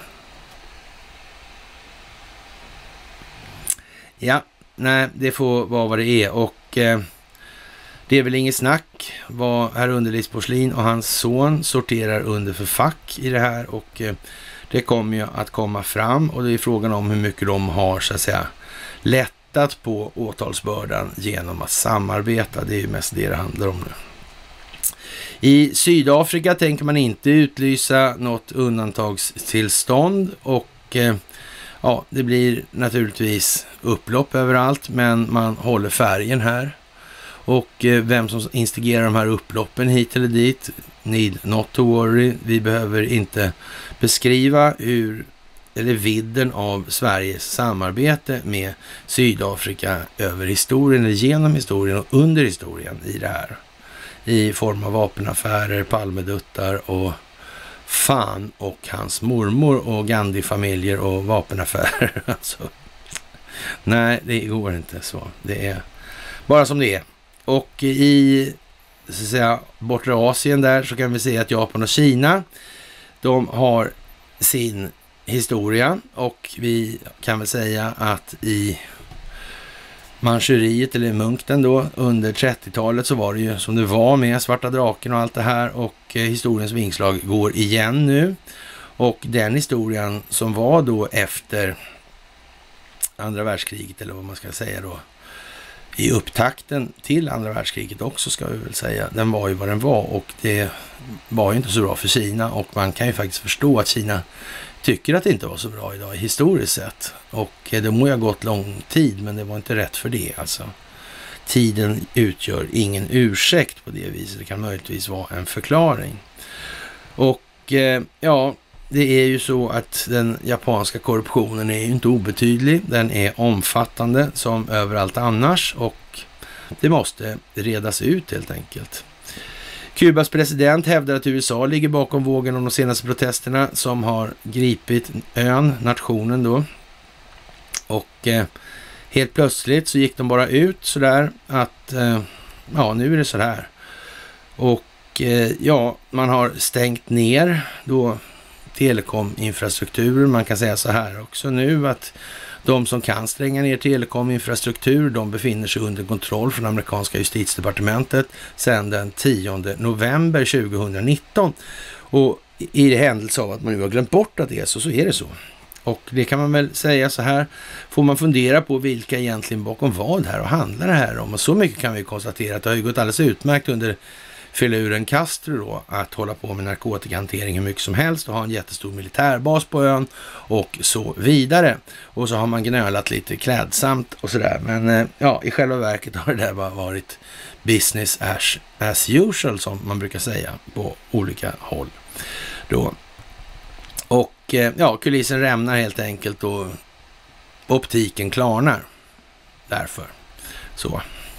ja, nej, det får vara vad det är. Och eh, det är väl inget snack vad herr Underlivsporslin och hans son sorterar under för fack i det här, och eh, det kommer ju att komma fram, och det är frågan om hur mycket de har så att säga lättat på åtalsbördan genom att samarbeta. Det är ju mest det det handlar om nu. I Sydafrika tänker man inte utlysa något undantagstillstånd, och eh, ja, det blir naturligtvis upplopp överallt, men man håller färgen här. Och eh, vem som instigerar de här upploppen hit eller dit, need not to worry. Vi behöver inte beskriva hur, eller vidden av Sveriges samarbete med Sydafrika över historien, eller genom historien och under historien i det här. I form av vapenaffärer, Palmeduttar och fan och hans mormor och Gandhi-familjer och vapenaffärer. Alltså, nej, det går inte så. Det är bara som det är. Och i så att säga, bortre Asien där så kan vi se att Japan och Kina, de har sin historia, och vi kan väl säga att i Manchuriet eller Munken då under trettiotalet så var det ju som det var med Svarta draken och allt det här, och eh, historiens vingslag går igen nu, och den historien som var då efter andra världskriget, eller vad man ska säga då, i upptakten till andra världskriget också ska vi väl säga, den var ju vad den var, och det var ju inte så bra för Kina, och man kan ju faktiskt förstå att Kina tycker att det inte var så bra idag historiskt sett, och det må ju ha gått lång tid, men det var inte rätt för det alltså. Tiden utgör ingen ursäkt på det viset, det kan möjligtvis vara en förklaring. Och eh, ja, det är ju så att den japanska korruptionen är ju inte obetydlig, den är omfattande som överallt annars, och det måste redas ut helt enkelt. Kubas president hävdar att U S A ligger bakom vågen om de senaste protesterna som har gripit ön, nationen då. Och eh, helt plötsligt så gick de bara ut sådär att eh, ja, nu är det så här. Och eh, ja, man har stängt ner då telekominfrastruktur. Man kan säga så här också nu att de som kan stänga ner telekominfrastruktur, de befinner sig under kontroll från amerikanska justitiedepartementet sedan den tionde november tjugonitton. Och i det händelse av att man nu har glömt bort att det är så, så är det så. Och det kan man väl säga så här, får man fundera på vilka egentligen bakom vad här och handlar det här om. Och så mycket kan vi konstatera att det har ju gått alldeles utmärkt under filuren Castro då, att hålla på med narkotikahantering hur mycket som helst och ha en jättestor militärbas på ön och så vidare. Och så har man gnölat lite klädsamt och sådär. Men ja, i själva verket har det där bara varit business as, as usual som man brukar säga på olika håll då. Och ja, kulissen rämnar helt enkelt och optiken klarnar därför. Så.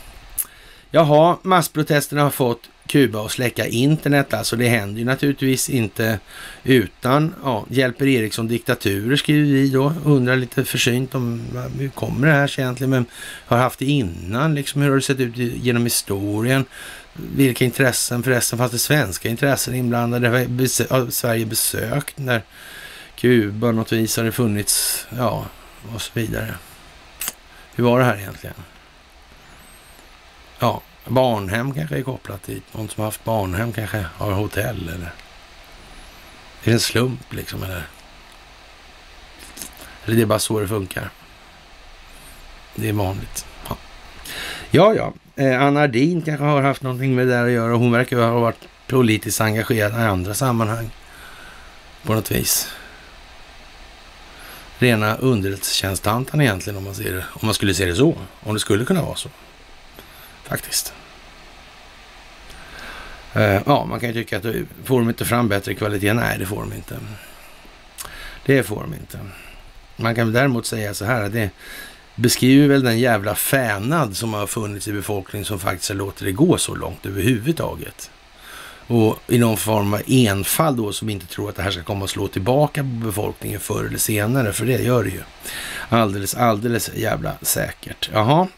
Jaha, massprotesterna har fått Kuba att släcka internet, alltså det händer ju naturligtvis inte utan, ja, hjälper Ericsson diktaturer skriver vi då, undrar lite försynt om hur kommer det här sig egentligen, men har haft det innan, liksom hur har det sett ut genom historien, vilka intressen, förresten fanns det svenska intressen inblandade, har Sverige besökt när Kuba något vis har det funnits, ja, och så vidare. Hur var det här egentligen? Ja, barnhem kanske är kopplat dit. Någon som har haft barnhem kanske har hotell eller... Är det en slump liksom eller? Eller det är bara så det funkar? Det är vanligt. Ja, ja. ja. Eh, Anna Ardin kanske har haft någonting med det där att göra. Hon verkar ha varit politiskt engagerad i andra sammanhang. På något vis. Rena underrättelsetjänstantan egentligen om man ser det. Om man skulle se det så. Om det skulle kunna vara så. Faktiskt. Uh, ja, man kan ju tycka att får de inte fram bättre kvalitet? Nej, det får de inte. Det får de inte. Man kan däremot säga så här att det, beskriver väl den jävla fänad som har funnits i befolkningen som faktiskt låter det gå så långt överhuvudtaget. Och i någon form av enfall då som inte tror att det här ska komma att slå tillbaka på befolkningen förr eller senare, för det gör det ju. Alldeles, alldeles jävla säkert. Jaha.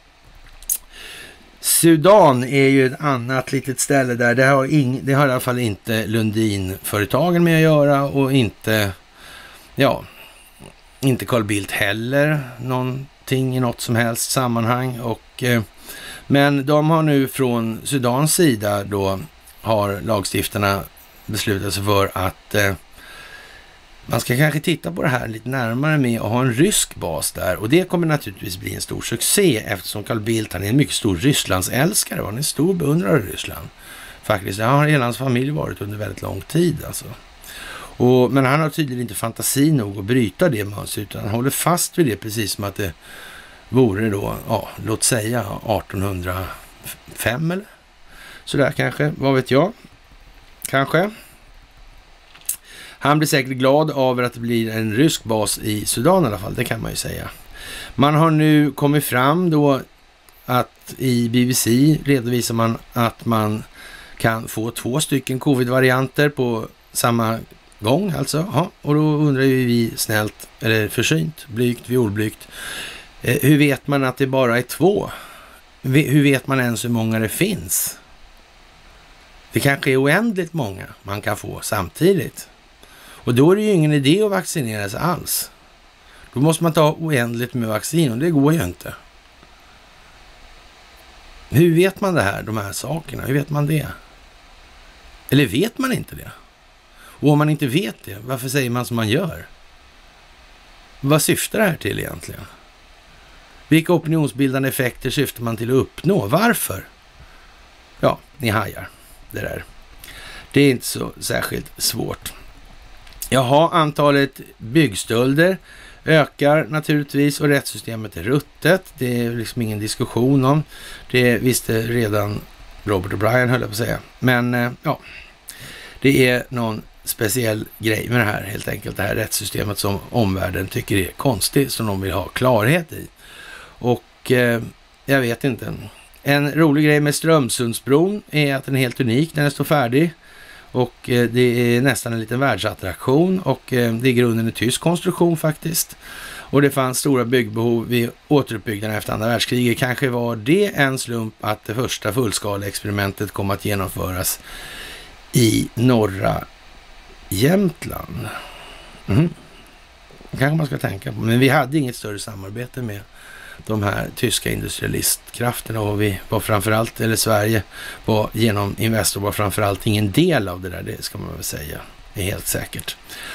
Sudan är ju ett annat litet ställe där. Det har, ing, det har i alla fall inte Lundin-företagen med att göra och inte, ja, inte Carl Bildt heller någonting i något som helst sammanhang. Och, eh, men de har nu från Sudans sida då har lagstiftarna beslutat sig för att eh, man ska kanske titta på det här lite närmare med att ha en rysk bas där. Och det kommer naturligtvis bli en stor succé eftersom Carl Bildt, han är en mycket stor Rysslandsälskare. Han är en stor beundrare av Ryssland. Faktiskt, det har hela hans familj varit under väldigt lång tid alltså. Och, men han har tydligen inte fantasi nog att bryta det mönstret, utan han håller fast vid det precis som att det vore då, ja, låt säga artonhundrafem eller sådär kanske, vad vet jag, kanske. Han blir säkert glad över att det blir en rysk bas i Sudan i alla fall, det kan man ju säga. Man har nu kommit fram då att i B B C redovisar man att man kan få två stycken covid-varianter på samma gång alltså. Ja, och då undrar ju vi snällt, eller försynt, blygt, violblygt, eh, hur vet man att det bara är två? Hur vet man ens hur många det finns? Det kanske är oändligt många man kan få samtidigt. Och då är det ju ingen idé att vaccinera sig alls. Då måste man ta oändligt med vaccin och det går ju inte. Hur vet man det här, de här sakerna? Hur vet man det? Eller vet man inte det? Och om man inte vet det, varför säger man som man gör? Vad syftar det här till egentligen? Vilka opinionsbildande effekter syftar man till att uppnå? Varför? Ja, ni hajar det där. Det är inte så särskilt svårt. Jaha, antalet byggstölder ökar naturligtvis och rättssystemet är ruttet. Det är liksom ingen diskussion om. Det visste redan Robert O'Brien, höll jag på att säga. Men ja, det är någon speciell grej med det här helt enkelt. Det här rättssystemet som omvärlden tycker är konstigt, som de vill ha klarhet i. Och eh, jag vet inte. En rolig grej med Strömsundsbron är att den är helt unik när den står färdig. Och eh, det är nästan en liten världsattraktion och eh, det är grunden en tysk konstruktion faktiskt. Och det fanns stora byggbehov vid återuppbyggnaden efter andra världskriget. Kanske var det en slump att det första fullskaleexperimentet kom att genomföras i norra Jämtland. Mm. Kanske man ska tänka på. Men vi hade inget större samarbete med de här tyska industrialistkrafterna och vi var framförallt, eller Sverige var genom Investor var framförallt ingen del av det där, det ska man väl säga, är helt säkert.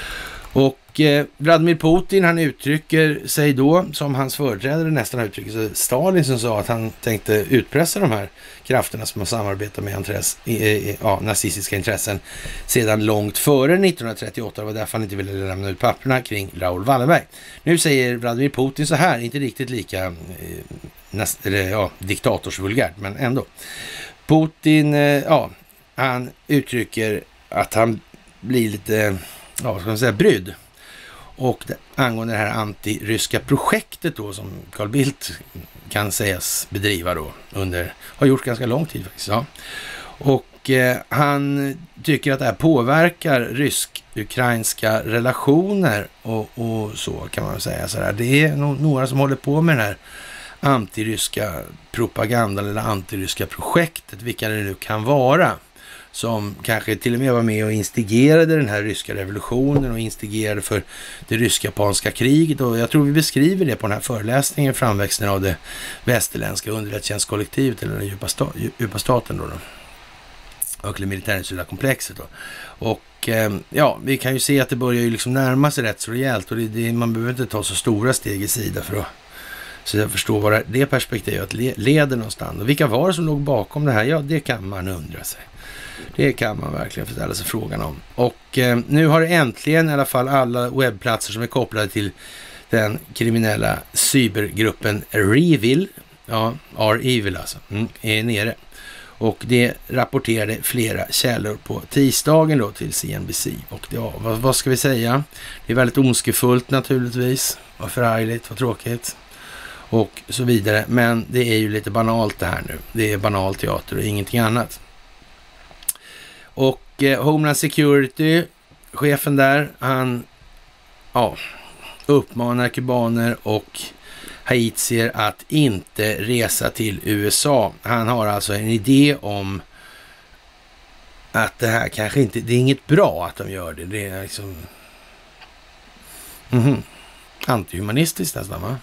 Och eh, Vladimir Putin, han uttrycker sig då som hans företrädare nästan uttrycker sig, Stalin, som sa att han tänkte utpressa de här krafterna som har samarbetat med intress, eh, ja, nazistiska intressen sedan långt före nittonhundratrettioåtta. Det var därför han inte ville lämna ut papperna kring Raoul Wallenberg. Nu säger Vladimir Putin så här, inte riktigt lika eh, näst, eller, ja, diktatorsvulgärt, men ändå. Putin, eh, ja, han uttrycker att han blir lite, ja, vad ska man säga, brydd. Och det, angående det här antiryska projektet då som Carl Bildt kan sägas bedriva då under, har gjort ganska lång tid faktiskt. Ja. Och eh, han tycker att det här påverkar rysk-ukrainska relationer och, och så kan man säga. Så där. Det är no- några som håller på med den här antiryska propagandan eller antiryska projektet, vilka det nu kan vara, som kanske till och med var med och instigerade den här ryska revolutionen och instigerade för det rysk-japanska kriget. Och jag tror vi beskriver det på den här föreläsningen, framväxten av det västerländska underrättelsetjänstkollektivet eller den djupa, sta, djupa staten då, då. Och det militärindustriella komplexet då. Och eh, ja, vi kan ju se att det börjar ju liksom närma sig rätt så rejält och det, det, man behöver inte ta så stora steg i sida för att så jag förstår vad det perspektivet leder någonstans. Och vilka var det som låg bakom det här? Ja, det kan man undra sig. Det kan man verkligen ställa sig frågan om. Och eh, nu har äntligen i alla fall alla webbplatser som är kopplade till den kriminella cybergruppen Revil, ja, R-Evil alltså, mm, är nere. Och det rapporterade flera källor på tisdagen då till C N B C. Och det, ja, vad, vad ska vi säga? Det är väldigt ondskefullt naturligtvis. Vad förargligt, vad tråkigt. och så vidare. Men det är ju lite banalt det här nu. Det är banal teater och ingenting annat. Och eh, Homeland Security, chefen där, han ja, uppmanar kubaner och haitier att inte resa till U S A. Han har alltså en idé om att det här kanske inte, det är inget bra att de gör det. Det är liksom mm-hmm. antihumanistiskt nästan, va?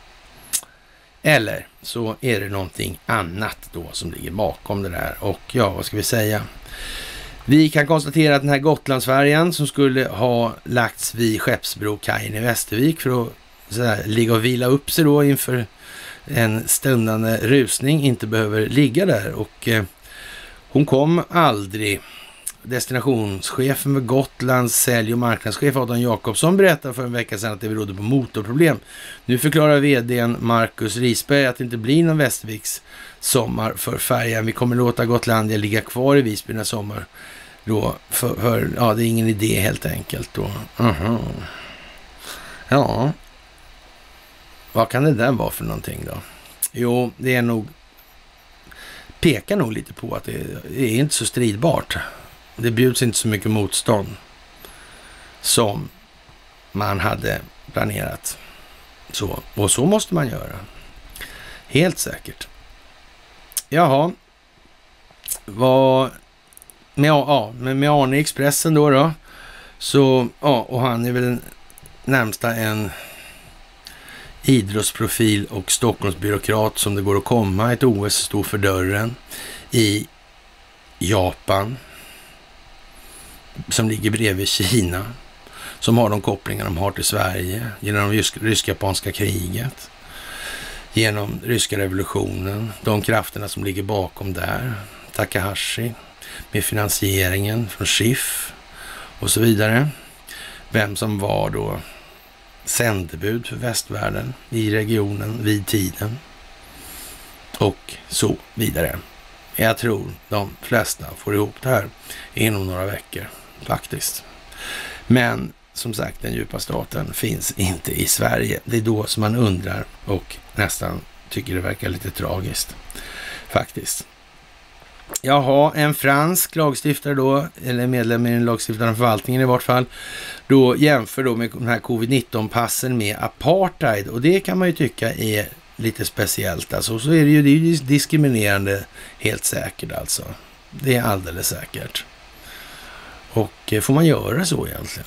Eller så är det någonting annat då som ligger bakom det där. Och ja, vad ska vi säga? Vi kan konstatera att den här Gotlandsfärjan som skulle ha lagts vid Skeppsbrokajen i Västervik för att så här, ligga och vila upp sig då inför en stundande rusning inte behöver ligga där. Och eh, hon kom aldrig. Destinationschefen för Gotlands sälj- och marknadschef Adam Jakobsson berättade för en vecka sedan att det berodde på motorproblem. Nu förklarar vdn Marcus Risberg att det inte blir någon Västerviks sommar för färjan. Vi kommer låta Gotlandia ligga kvar i Visby när sommar. Då för, för, ja, det är ingen idé helt enkelt då. Uh-huh. Ja. Vad kan det där vara för någonting då? Jo, det är nog pekar nog lite på att det är inte så stridbart. Det bjuds inte så mycket motstånd som man hade planerat. Så, och så måste man göra. Helt säkert. Jaha. Vad med, ja, med, med Arne Expressen då då. Så, ja, och han är väl närmsta en idrottsprofil och Stockholmsbyråkrat som det går att komma. Ett O S stod för dörren i Japan som ligger bredvid Kina, som har de kopplingar de har till Sverige genom det rysk-japanska kriget, genom ryska revolutionen, de krafterna som ligger bakom där, Takahashi med finansieringen från Schiff och så vidare. Vem som var då sändebud för västvärlden i regionen vid tiden och så vidare. Jag tror de flesta får ihop det här inom några veckor faktiskt. Men som sagt, den djupa staten finns inte i Sverige. Det är då som man undrar och nästan tycker det verkar lite tragiskt faktiskt. Jaha, en fransk lagstiftare då, eller medlem i den lagstiftande förvaltningen i vart fall, då jämför då med den här covid nitton-passen med apartheid, och det kan man ju tycka är lite speciellt. Alltså, så är det ju, det är ju diskriminerande helt säkert alltså. Det är alldeles säkert. Och får man göra så egentligen?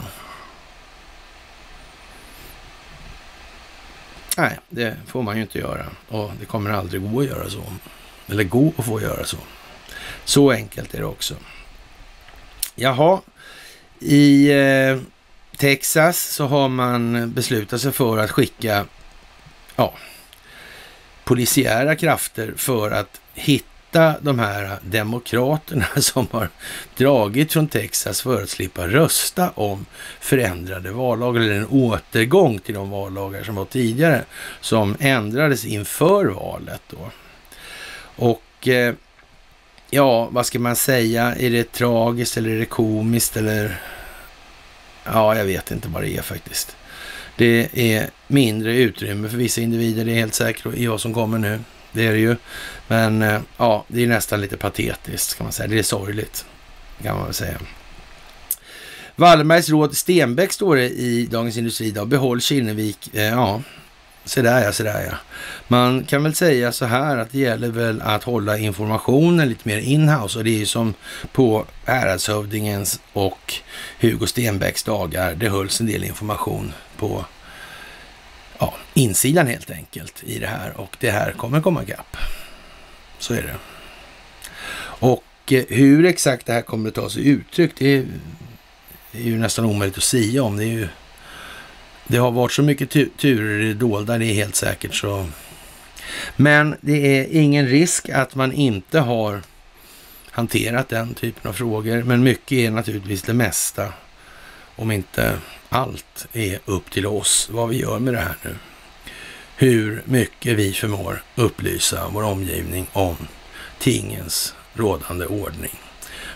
Nej, det får man ju inte göra. Och det kommer aldrig gå att göra så. Eller gå att få göra så. Så enkelt är det också. Jaha, i eh, Texas så har man beslutat sig för att skicka ja, polisiära krafter för att hitta de här demokraterna som har dragit från Texas för att slippa rösta om förändrade vallagar eller en återgång till de vallagar som var tidigare, som ändrades inför valet då. Och eh, ja, vad ska man säga? Är det tragiskt eller är det komiskt eller ja, jag vet inte vad det är faktiskt. Det är mindre utrymme för vissa individer, det är helt säkert i vad som kommer nu. Det är det ju. Men ja, det är nästan lite patetiskt kan man säga. Det är sorgligt kan man väl säga. Wallenbergs råd Stenbeck står det i Dagens Industri idag. Behåll Kinnevik. Ja, så där ja, så där ja. Man kan väl säga så här att det gäller väl att hålla informationen lite mer inhouse, och det är ju som på häradshövdingens och Hugo Stenbecks dagar. Det hölls en del information på ja, insidan helt enkelt i det här, och det här kommer komma ikapp. Så är det. Och hur exakt det här kommer att ta sig uttryck, det är, det är ju nästan omöjligt att säga om. Det är ju Det har varit så mycket tu- turer i det dolda, det är helt säkert så. Men det är ingen risk att man inte har hanterat den typen av frågor. Men mycket är naturligtvis det mesta, om inte allt, är upp till oss vad vi gör med det här nu. Hur mycket vi förmår upplysa vår omgivning om tingens rådande ordning.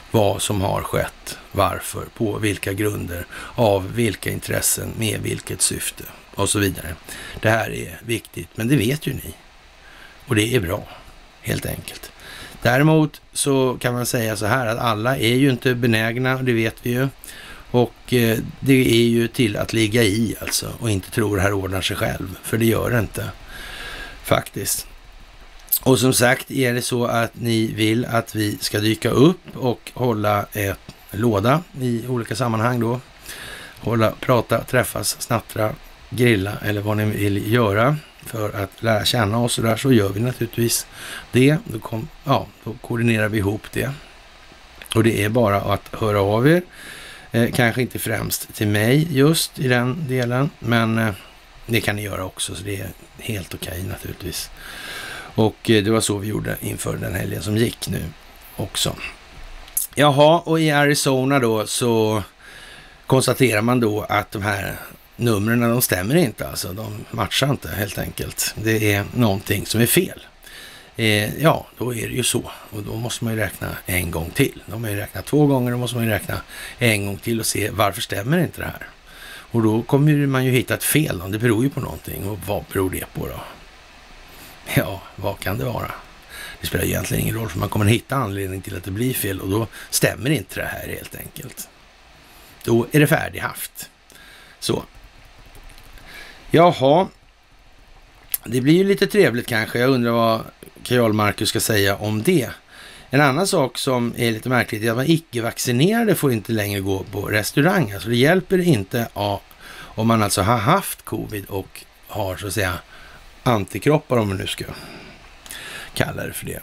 vad som har skett, varför, på vilka grunder, av vilka intressen, med vilket syfte och så vidare. Det här är viktigt, men det vet ju ni. Och det är bra, helt enkelt. Däremot så kan man säga så här att alla är ju inte benägna, det vet vi ju. Och eh, det är ju till att ligga i alltså och inte tro det här ordnar sig själv, för det gör det inte faktiskt. Och som sagt, är det så att ni vill att vi ska dyka upp och hålla ett låda i olika sammanhang då, hålla, prata, träffas, snattra, grilla eller vad ni vill göra för att lära känna oss och där, så gör vi naturligtvis det. Då, kom, ja, då koordinerar vi ihop det. Och det är bara att höra av er. Eh, kanske inte främst till mig just i den delen, men eh, det kan ni göra också, så det är helt okej naturligtvis. Och eh, det var så vi gjorde inför den helgen som gick nu också. Jaha, och i Arizona då så konstaterar man då att de här numren, de stämmer inte alltså. De matchar inte helt enkelt. Det är någonting som är fel. Eh, ja, då är det ju så. Och då måste man ju räkna en gång till. De har ju räknat två gånger, då måste man ju räkna en gång till och se varför stämmer inte det här. Och då kommer man ju hitta ett fel. Det beror ju på någonting. Och vad beror det på då? Ja, vad kan det vara? Det spelar egentligen ingen roll, för man kommer hitta anledning till att det blir fel, och då stämmer inte det här helt enkelt. Då är det färdighaft. Så. Jaha. Det blir ju lite trevligt kanske. Jag undrar vad Karl Marcus ska säga om det. En annan sak som är lite märkligt är att man icke-vaccinerade får inte längre gå på restaurang. Alltså det hjälper inte om man alltså har haft covid och har så att säga antikroppar, om man nu ska kalla det för det.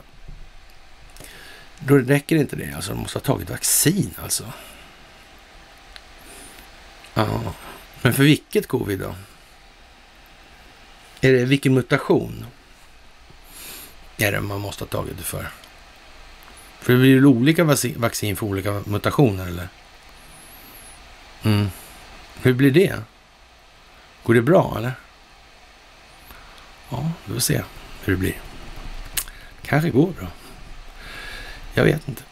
Då räcker inte det. Alltså de måste ha tagit vaccin alltså. Ja. Men för vilket covid då? Är det vilken mutation är det man måste ha tagit det för? För det blir ju olika vaccin för olika mutationer, eller? Mm. Hur blir det? Går det bra, eller? Ja, vi får se hur det blir. Kanske går bra. Jag vet inte.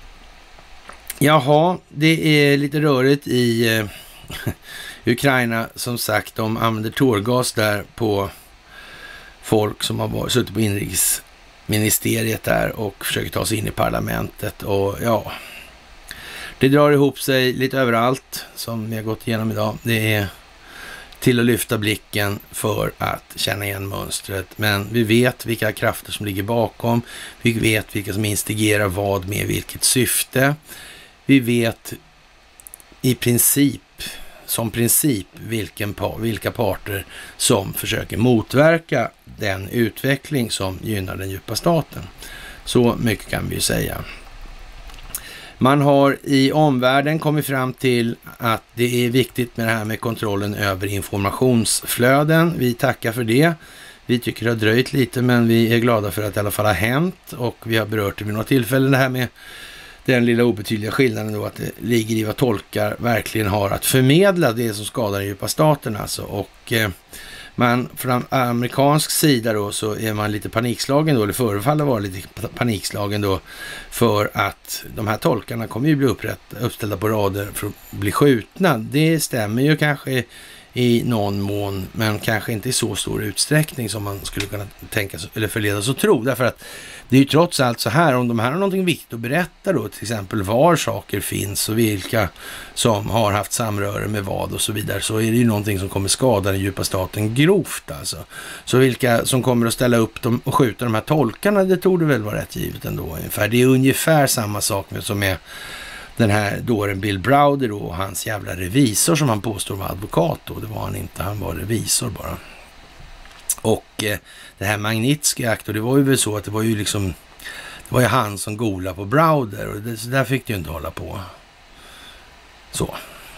Jaha, det är lite rörigt i eh, Ukraina. Som sagt, de använder tårgas där på folk som har varit, suttit på inrikesministeriet där och försöker ta sig in i parlamentet. Och ja, det drar ihop sig lite överallt som vi har gått igenom idag. Det är till att lyfta blicken för att känna igen mönstret. Men vi vet vilka krafter som ligger bakom. Vi vet vilka som instigerar vad med vilket syfte. Vi vet i princip, som princip, vilken, vilka parter som försöker motverka den utveckling som gynnar den djupa staten. Så mycket kan vi ju säga. Man har i omvärlden kommit fram till att det är viktigt med det här med kontrollen över informationsflöden. Vi tackar för det. Vi tycker det har dröjt lite, men vi är glada för att det i alla fall har hänt. Och vi har berört det vid några tillfällen, det här med den lilla obetydliga skillnaden då, att det ligger i vad tolkar verkligen har att förmedla, det som skadar den djupa staten alltså. Och eh, man från amerikansk sida då så är man lite panikslagen då, eller förefaller vara lite panikslagen då, för att de här tolkarna kommer ju bli upprätt, uppställda på rader för att bli skjutna. Det stämmer ju kanske i någon mån, men kanske inte i så stor utsträckning som man skulle kunna tänka eller förledas att tro. Därför att det är ju trots allt så här, om de här har någonting viktigt att berätta då, till exempel var saker finns och vilka som har haft samröre med vad och så vidare, så är det ju någonting som kommer skada den djupa staten grovt alltså. Så vilka som kommer att ställa upp dem och skjuta de här tolkarna, det tog det väl vara rätt givet ändå ungefär. Det är ungefär samma sak med, som är den här dåren Bill Browder då, och hans jävla revisor som han påstår var advokat då. Det var han inte, han var revisor bara. Och eh, det här Magnitsky-akt, och det var ju väl så att det var ju liksom, det var ju han som golade på Browder, och det, så där fick det ju inte hålla på. Så.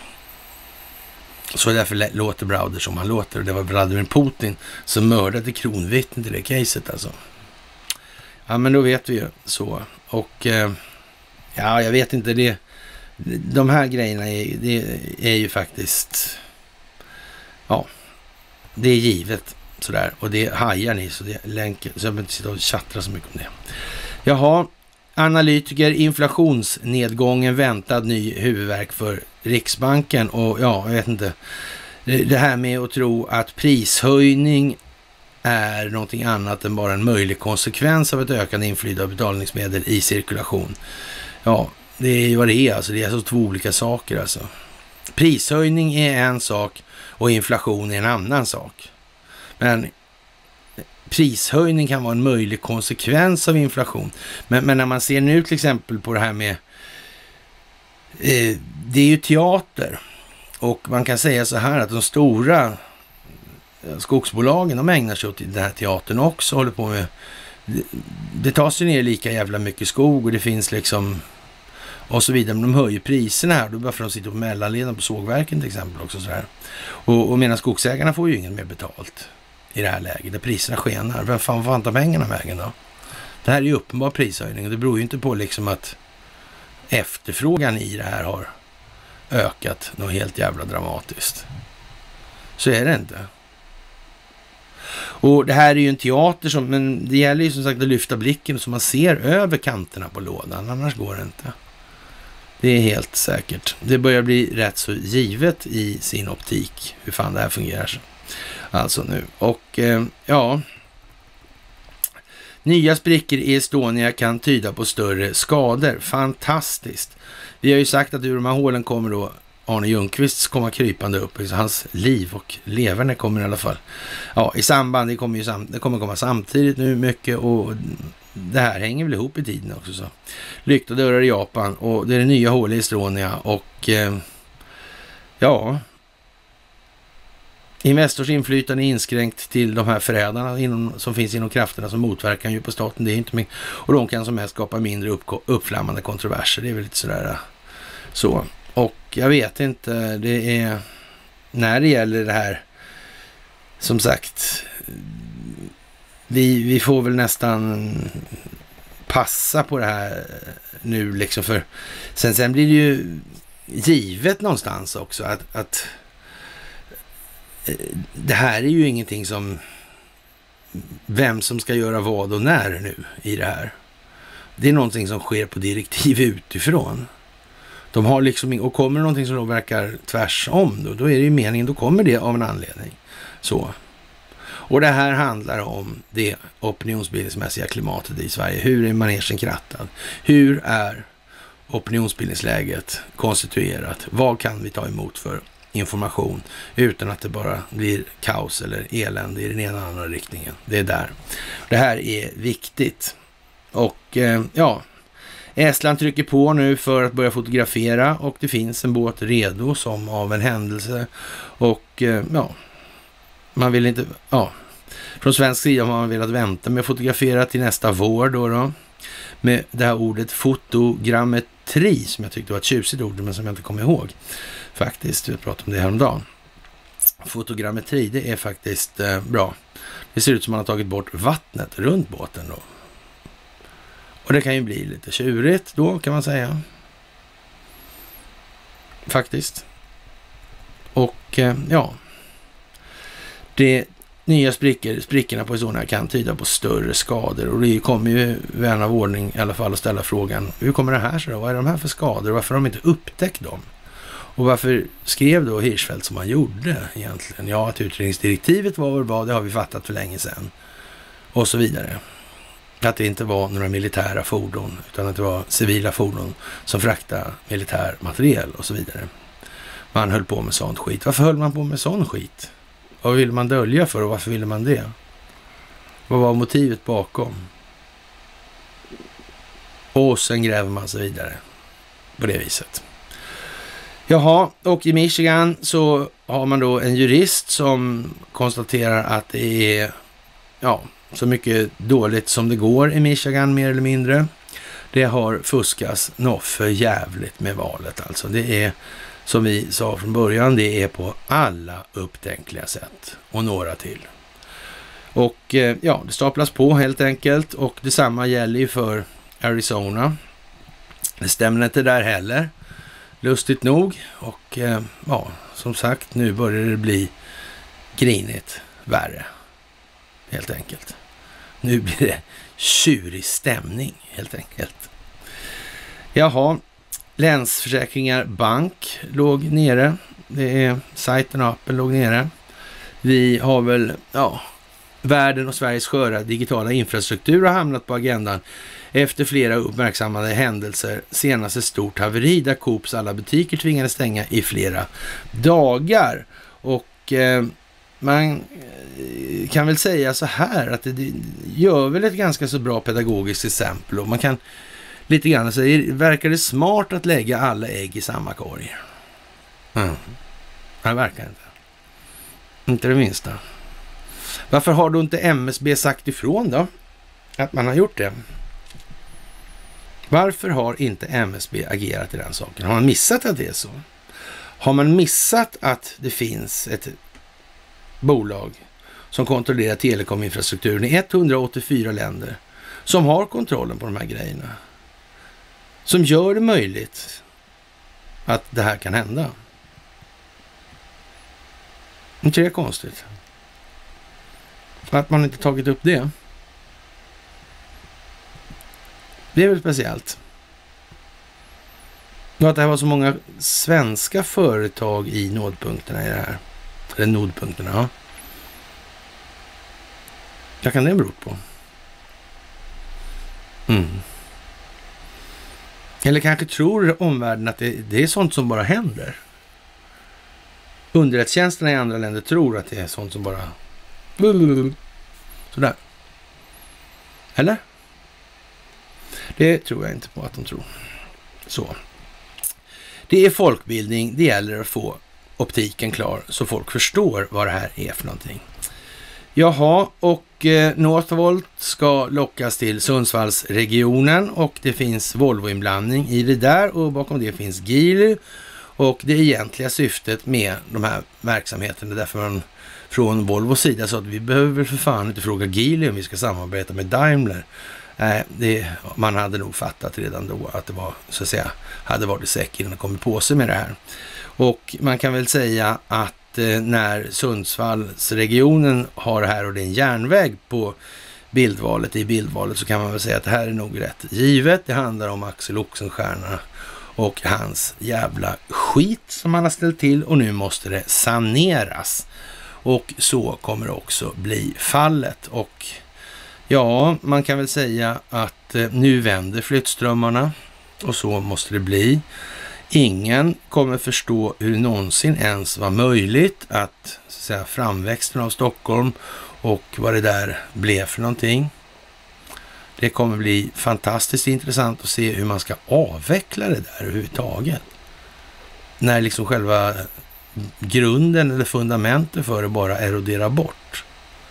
Så därför låter Browder som han låter, och det var Vladimir Putin som mördade kronvittnet i det caset alltså. Ja, men då vet vi ju så. Och eh, ja, jag vet inte, det, de här grejerna är, det är ju faktiskt, ja, det är givet sådär, och det hajar ni, så det länkar, så jag behöver inte sitta och chattra så mycket om det. Jaha, analytiker, inflationsnedgången väntad ny huvudvärk för Riksbanken. Och ja, jag vet inte. Det här med att tro att prishöjning är någonting annat än bara en möjlig konsekvens av ett ökande inflytande av betalningsmedel i cirkulation. Ja, det är ju vad det är. Alltså, det är alltså två olika saker. Alltså. Prishöjning är en sak och inflation är en annan sak. Men prishöjning kan vara en möjlig konsekvens av inflation. Men, men när man ser nu till exempel på det här med eh, det är ju teater. Och man kan säga så här att de stora skogsbolagen, de ägnar sig åt den här teatern också, håller på med, det, det tas ju ner lika jävla mycket skog och det finns liksom och så vidare, men de höjer priserna här, då bara för att de sitter på mellanleden på sågverken till exempel också sådär. Och, och medan skogsägarna får ju ingen mer betalt i det här läget, där priserna skenar. Vem fan får ta pengarna vägen då? Det här är ju uppenbar prishöjning och det beror ju inte på liksom att efterfrågan i det här har ökat något helt jävla dramatiskt. Så är det inte. Och det här är ju en teater som, men det gäller ju som sagt att lyfta blicken så man ser över kanterna på lådan, annars går det inte. Det är helt säkert. Det börjar bli rätt så givet i sin optik hur fan det här fungerar. Alltså nu. Och eh, ja, nya sprickor i Estonia kan tyda på större skador. Fantastiskt. Vi har ju sagt att ur de här hålen kommer då Arne Ljungqvist komma krypande upp. Så hans liv och leverne kommer i alla fall. Ja, i samband, det kommer ju sam, det kommer komma samtidigt nu mycket och det här hänger väl ihop i tiden också så. Lyckta dörrar i Japan och det är det nya hålet i Estonia och eh, ja, Investors inflytande är inskränkt till de här förrädarna inom, som finns inom krafterna som motverkar ju på staten. Det är inte mycket. Och de kan som helst skapa mindre upp, uppflammande kontroverser. Det är väl lite sådär så. Och jag vet inte, det är när det gäller det här som sagt vi, vi får väl nästan passa på det här nu liksom för sen, sen blir det ju givet någonstans också att, att det här är ju ingenting som vem som ska göra vad och när nu i det här. Det är någonting som sker på direktiv utifrån. De har liksom, och kommer det någonting som då verkar tvärs om då, då är det ju meningen, då kommer det av en anledning. Så. Och det här handlar om det opinionsbildningsmässiga klimatet i Sverige. Hur är manegen krattad? Hur är opinionsbildningsläget konstituerat? Vad kan vi ta emot för information utan att det bara blir kaos eller elände i den ena eller andra riktningen? Det är där. Det här är viktigt. Och eh, ja, Estland trycker på nu för att börja fotografera och det finns en båt redo som av en händelse och eh, ja, man vill inte, ja, från svensk sida har man velat vänta med att fotografera till nästa vår då då, med det här ordet fotogrammetri som jag tyckte var ett tjusigt ord men som jag inte kommer ihåg faktiskt, vi pratade om det häromdagen. Fotogrammetri, det är faktiskt eh, bra. Det ser ut som man har tagit bort vattnet runt båten då. Och det kan ju bli lite tjurigt då kan man säga. Faktiskt. Och eh, ja. Det nya sprickor, sprickorna på Estonia kan tyda på större skador. Och det kommer ju vän av ordning i alla fall att ställa frågan. Hur kommer det här sig då? Vad är de här för skador? Varför har de inte upptäckt dem? Och varför skrev då Hirschfeldt som han gjorde egentligen? Ja, att utredningsdirektivet var vad var, det har vi fattat för länge sedan. Och så vidare. Att det inte var några militära fordon utan att det var civila fordon som fraktade militär materiel och så vidare. Man höll på med sånt skit. Varför höll man på med sån skit? Vad ville man dölja för och varför ville man det? Vad var motivet bakom? Och sen gräver man sig vidare på det viset. Jaha, och i Michigan så har man då en jurist som konstaterar att det är ja, så mycket dåligt som det går i Michigan mer eller mindre. Det har fuskas något för jävligt med valet alltså. Det är som vi sa från början, det är på alla upptänkliga sätt och några till. Och ja, det staplas på helt enkelt och detsamma gäller ju för Arizona. Det stämmer inte där heller. Lustigt nog och ja, som sagt nu börjar det bli grinigt värre helt enkelt. Nu blir det tjurig stämning helt enkelt. Jaha, Länsförsäkringar Bank låg nere. Det är sajten Apple låg nere. Vi har väl, ja, världen och Sveriges sköra digitala infrastruktur har hamnat på agendan efter flera uppmärksammade händelser. Senast ett stort haveri där Coops alla butiker tvingades stänga i flera dagar. Och eh, man kan väl säga så här att det, det gör väl ett ganska så bra pedagogiskt exempel. Och man kan lite grann säga, verkar det smart att lägga alla ägg i samma korg? Mm. Det verkar inte. Inte det minsta. Varför har då inte M S B sagt ifrån då? Att man har gjort det? Varför har inte M S B agerat i den saken? Har man missat att det är så? Har man missat att det finns ett bolag som kontrollerar telekominfrastrukturen i etthundraåttiofyra länder som har kontrollen på de här grejerna? Som gör det möjligt att det här kan hända. Inte det är konstigt? Att man inte tagit upp det. Det är väl speciellt. Och att det här var så många svenska företag i nådpunkterna i det här. Eller nodpunkterna, ja. Vad kan det bero på? Mm. Eller kanske tror omvärlden att det, det är sånt som bara händer. Underrättelsetjänsterna i andra länder tror att det är sånt som bara... Sådär. Eller? Det tror jag inte på att de tror. Så. Det är folkbildning. Det gäller att få optiken klar så folk förstår vad det här är för någonting. Jaha, och eh, Northvolt ska lockas till Sundsvallsregionen och det finns Volvo-inblandning i det där och bakom det finns Geely. Och det egentliga syftet med de här verksamheterna, därför man från Volvos sida så att vi behöver väl för fan inte fråga Geely om vi ska samarbeta med Daimler. Nej, det, man hade nog fattat redan då att det var, så att säga, hade varit säkert innan de kommit på sig med det här. Och man kan väl säga att eh, när Sundsvallsregionen har det här och det är en järnväg på bildvalet, i bildvalet, så kan man väl säga att det här är nog rätt givet. Det handlar om Axel Oxenstierna och hans jävla skit som han har ställt till och nu måste det saneras. Och så kommer det också bli fallet. Och ja, man kan väl säga att eh, nu vänder flyttströmmarna och så måste det bli. Ingen kommer förstå hur det någonsin ens var möjligt att, så att säga, framväxten av Stockholm och vad det där blev för någonting. Det kommer bli fantastiskt intressant att se hur man ska avveckla det där överhuvudtaget. När liksom själva grunden eller fundamentet för det bara eroderar bort.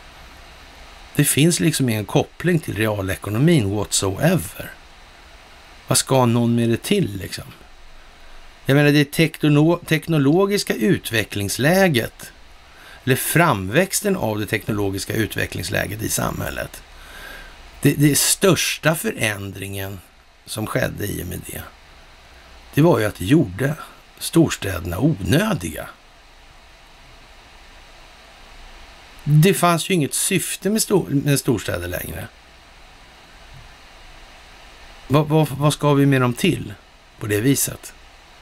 Det finns liksom ingen koppling till realekonomin whatsoever. Vad ska någon med det till liksom? Jag menar det tekno- teknologiska utvecklingsläget eller framväxten av det teknologiska utvecklingsläget i samhället. Det, det största förändringen som skedde i och med det, det var ju att det gjorde storstäderna onödiga. Det fanns ju inget syfte med, stor, med storstäder längre. Vad, vad, vad ska vi med dem till på det viset?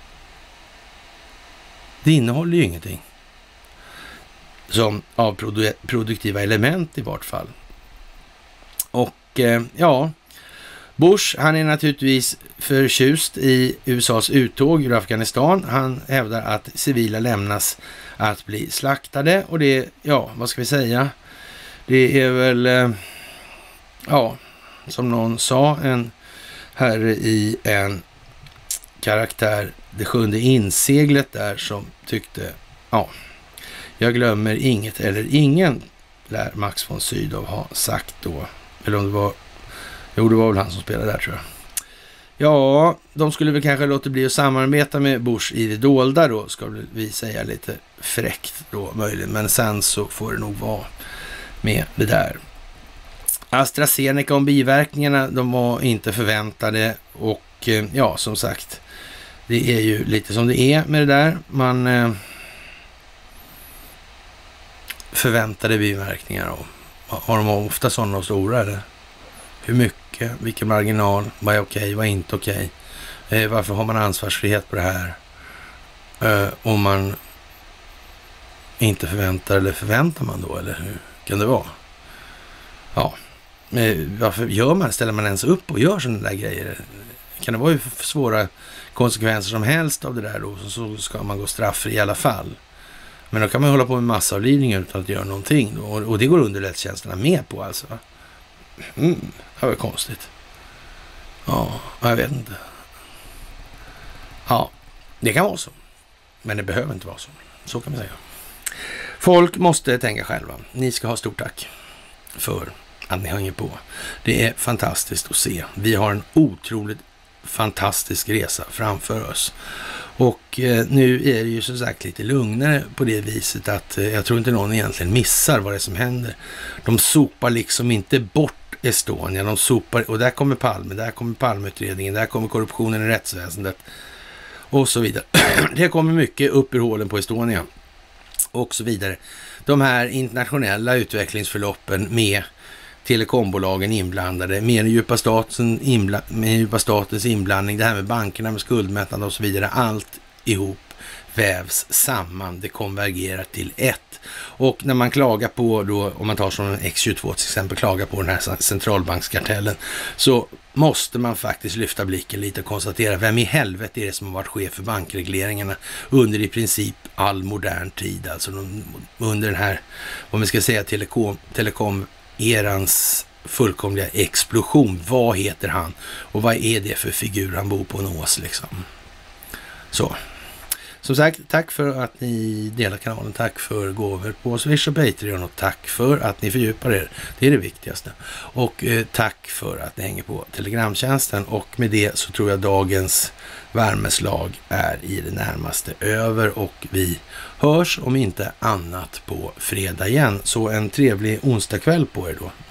Det innehåller ju ingenting. Som av produ- produktiva element i vart fall. Och eh, ja, Bush, han är naturligtvis förtjust i U S As uttåg ur Afghanistan. Han hävdar att civila lämnas att bli slaktade och det, ja, vad ska vi säga? Det är väl, eh, ja, som någon sa, en herre i en karaktär, det sjunde inseglet där, som tyckte, ja, jag glömmer inget eller ingen, lär Max von Sydow ha sagt då. Eller om det var, jo det var väl han som spelade där tror jag. Ja, de skulle väl kanske låta bli att samarbeta med Bush i det dolda då, ska vi säga lite fräckt då möjligen. Men sen så får det nog vara med det där. AstraZeneca om biverkningarna, de var inte förväntade och ja, som sagt, det är ju lite som det är med det där. Man eh, förväntade biverkningar och har de ofta sådana stora eller? Hur mycket? Vilken marginal? Vad är okej? Vad är inte okej? Eh, varför har man ansvarsfrihet på det här? Eh, om man inte förväntar, eller förväntar man då, eller hur kan det vara? Ja, eh, varför gör man, ställer man ens upp och gör sådana där grejer? Kan det vara ju svåra konsekvenser som helst av det där då, så ska man gå strafffri i alla fall. Men då kan man hålla på med massavlivning utan att göra någonting då. Och det går underrättelsetjänsterna med på alltså. Mm, det var konstigt. Ja, jag vet inte. Ja, det kan vara så. Men det behöver inte vara så. Så kan man säga. Folk måste tänka själva. Ni ska ha stort tack för att ni hänger på. Det är fantastiskt att se. Vi har en otroligt fantastisk resa framför oss. Och eh, nu är det ju så sagt lite lugnare på det viset att eh, jag tror inte någon egentligen missar vad det är som händer. De sopar liksom inte bort Estonia. De sopar, och där kommer Palme, där kommer Palmeutredningen, där kommer korruptionen i rättsväsendet och så vidare. Det kommer mycket upp ur hålen på Estonia och så vidare. De här internationella utvecklingsförloppen med telekombolagen inblandade, med den djupa, staten inbla- med djupa statens inblandning, det här med bankerna, med skuldmättande och så vidare, allt ihop vävs samman, det konvergerar till ett. Och när man klagar på då, om man tar som X tjugotvå till exempel, klagar på den här centralbankskartellen, så måste man faktiskt lyfta blicken lite och konstatera, vem i helvete är det som har varit chef för bankregleringarna under i princip all modern tid, alltså de, under den här, om vi ska säga telekom, telekom erans fullkomliga explosion. Vad heter han? Och vad är det för figur han bor på en ås liksom? Så. Som sagt, tack för att ni delar kanalen. Tack för gåvor på Swish och Patreon. Och tack för att ni fördjupar er. Det är det viktigaste. Och eh, tack för att ni hänger på Telegramtjänsten. Och med det så tror jag dagens värmeslag är i det närmaste över. Och vi hörs om inte annat på fredag igen. Så en trevlig onsdagkväll på er då.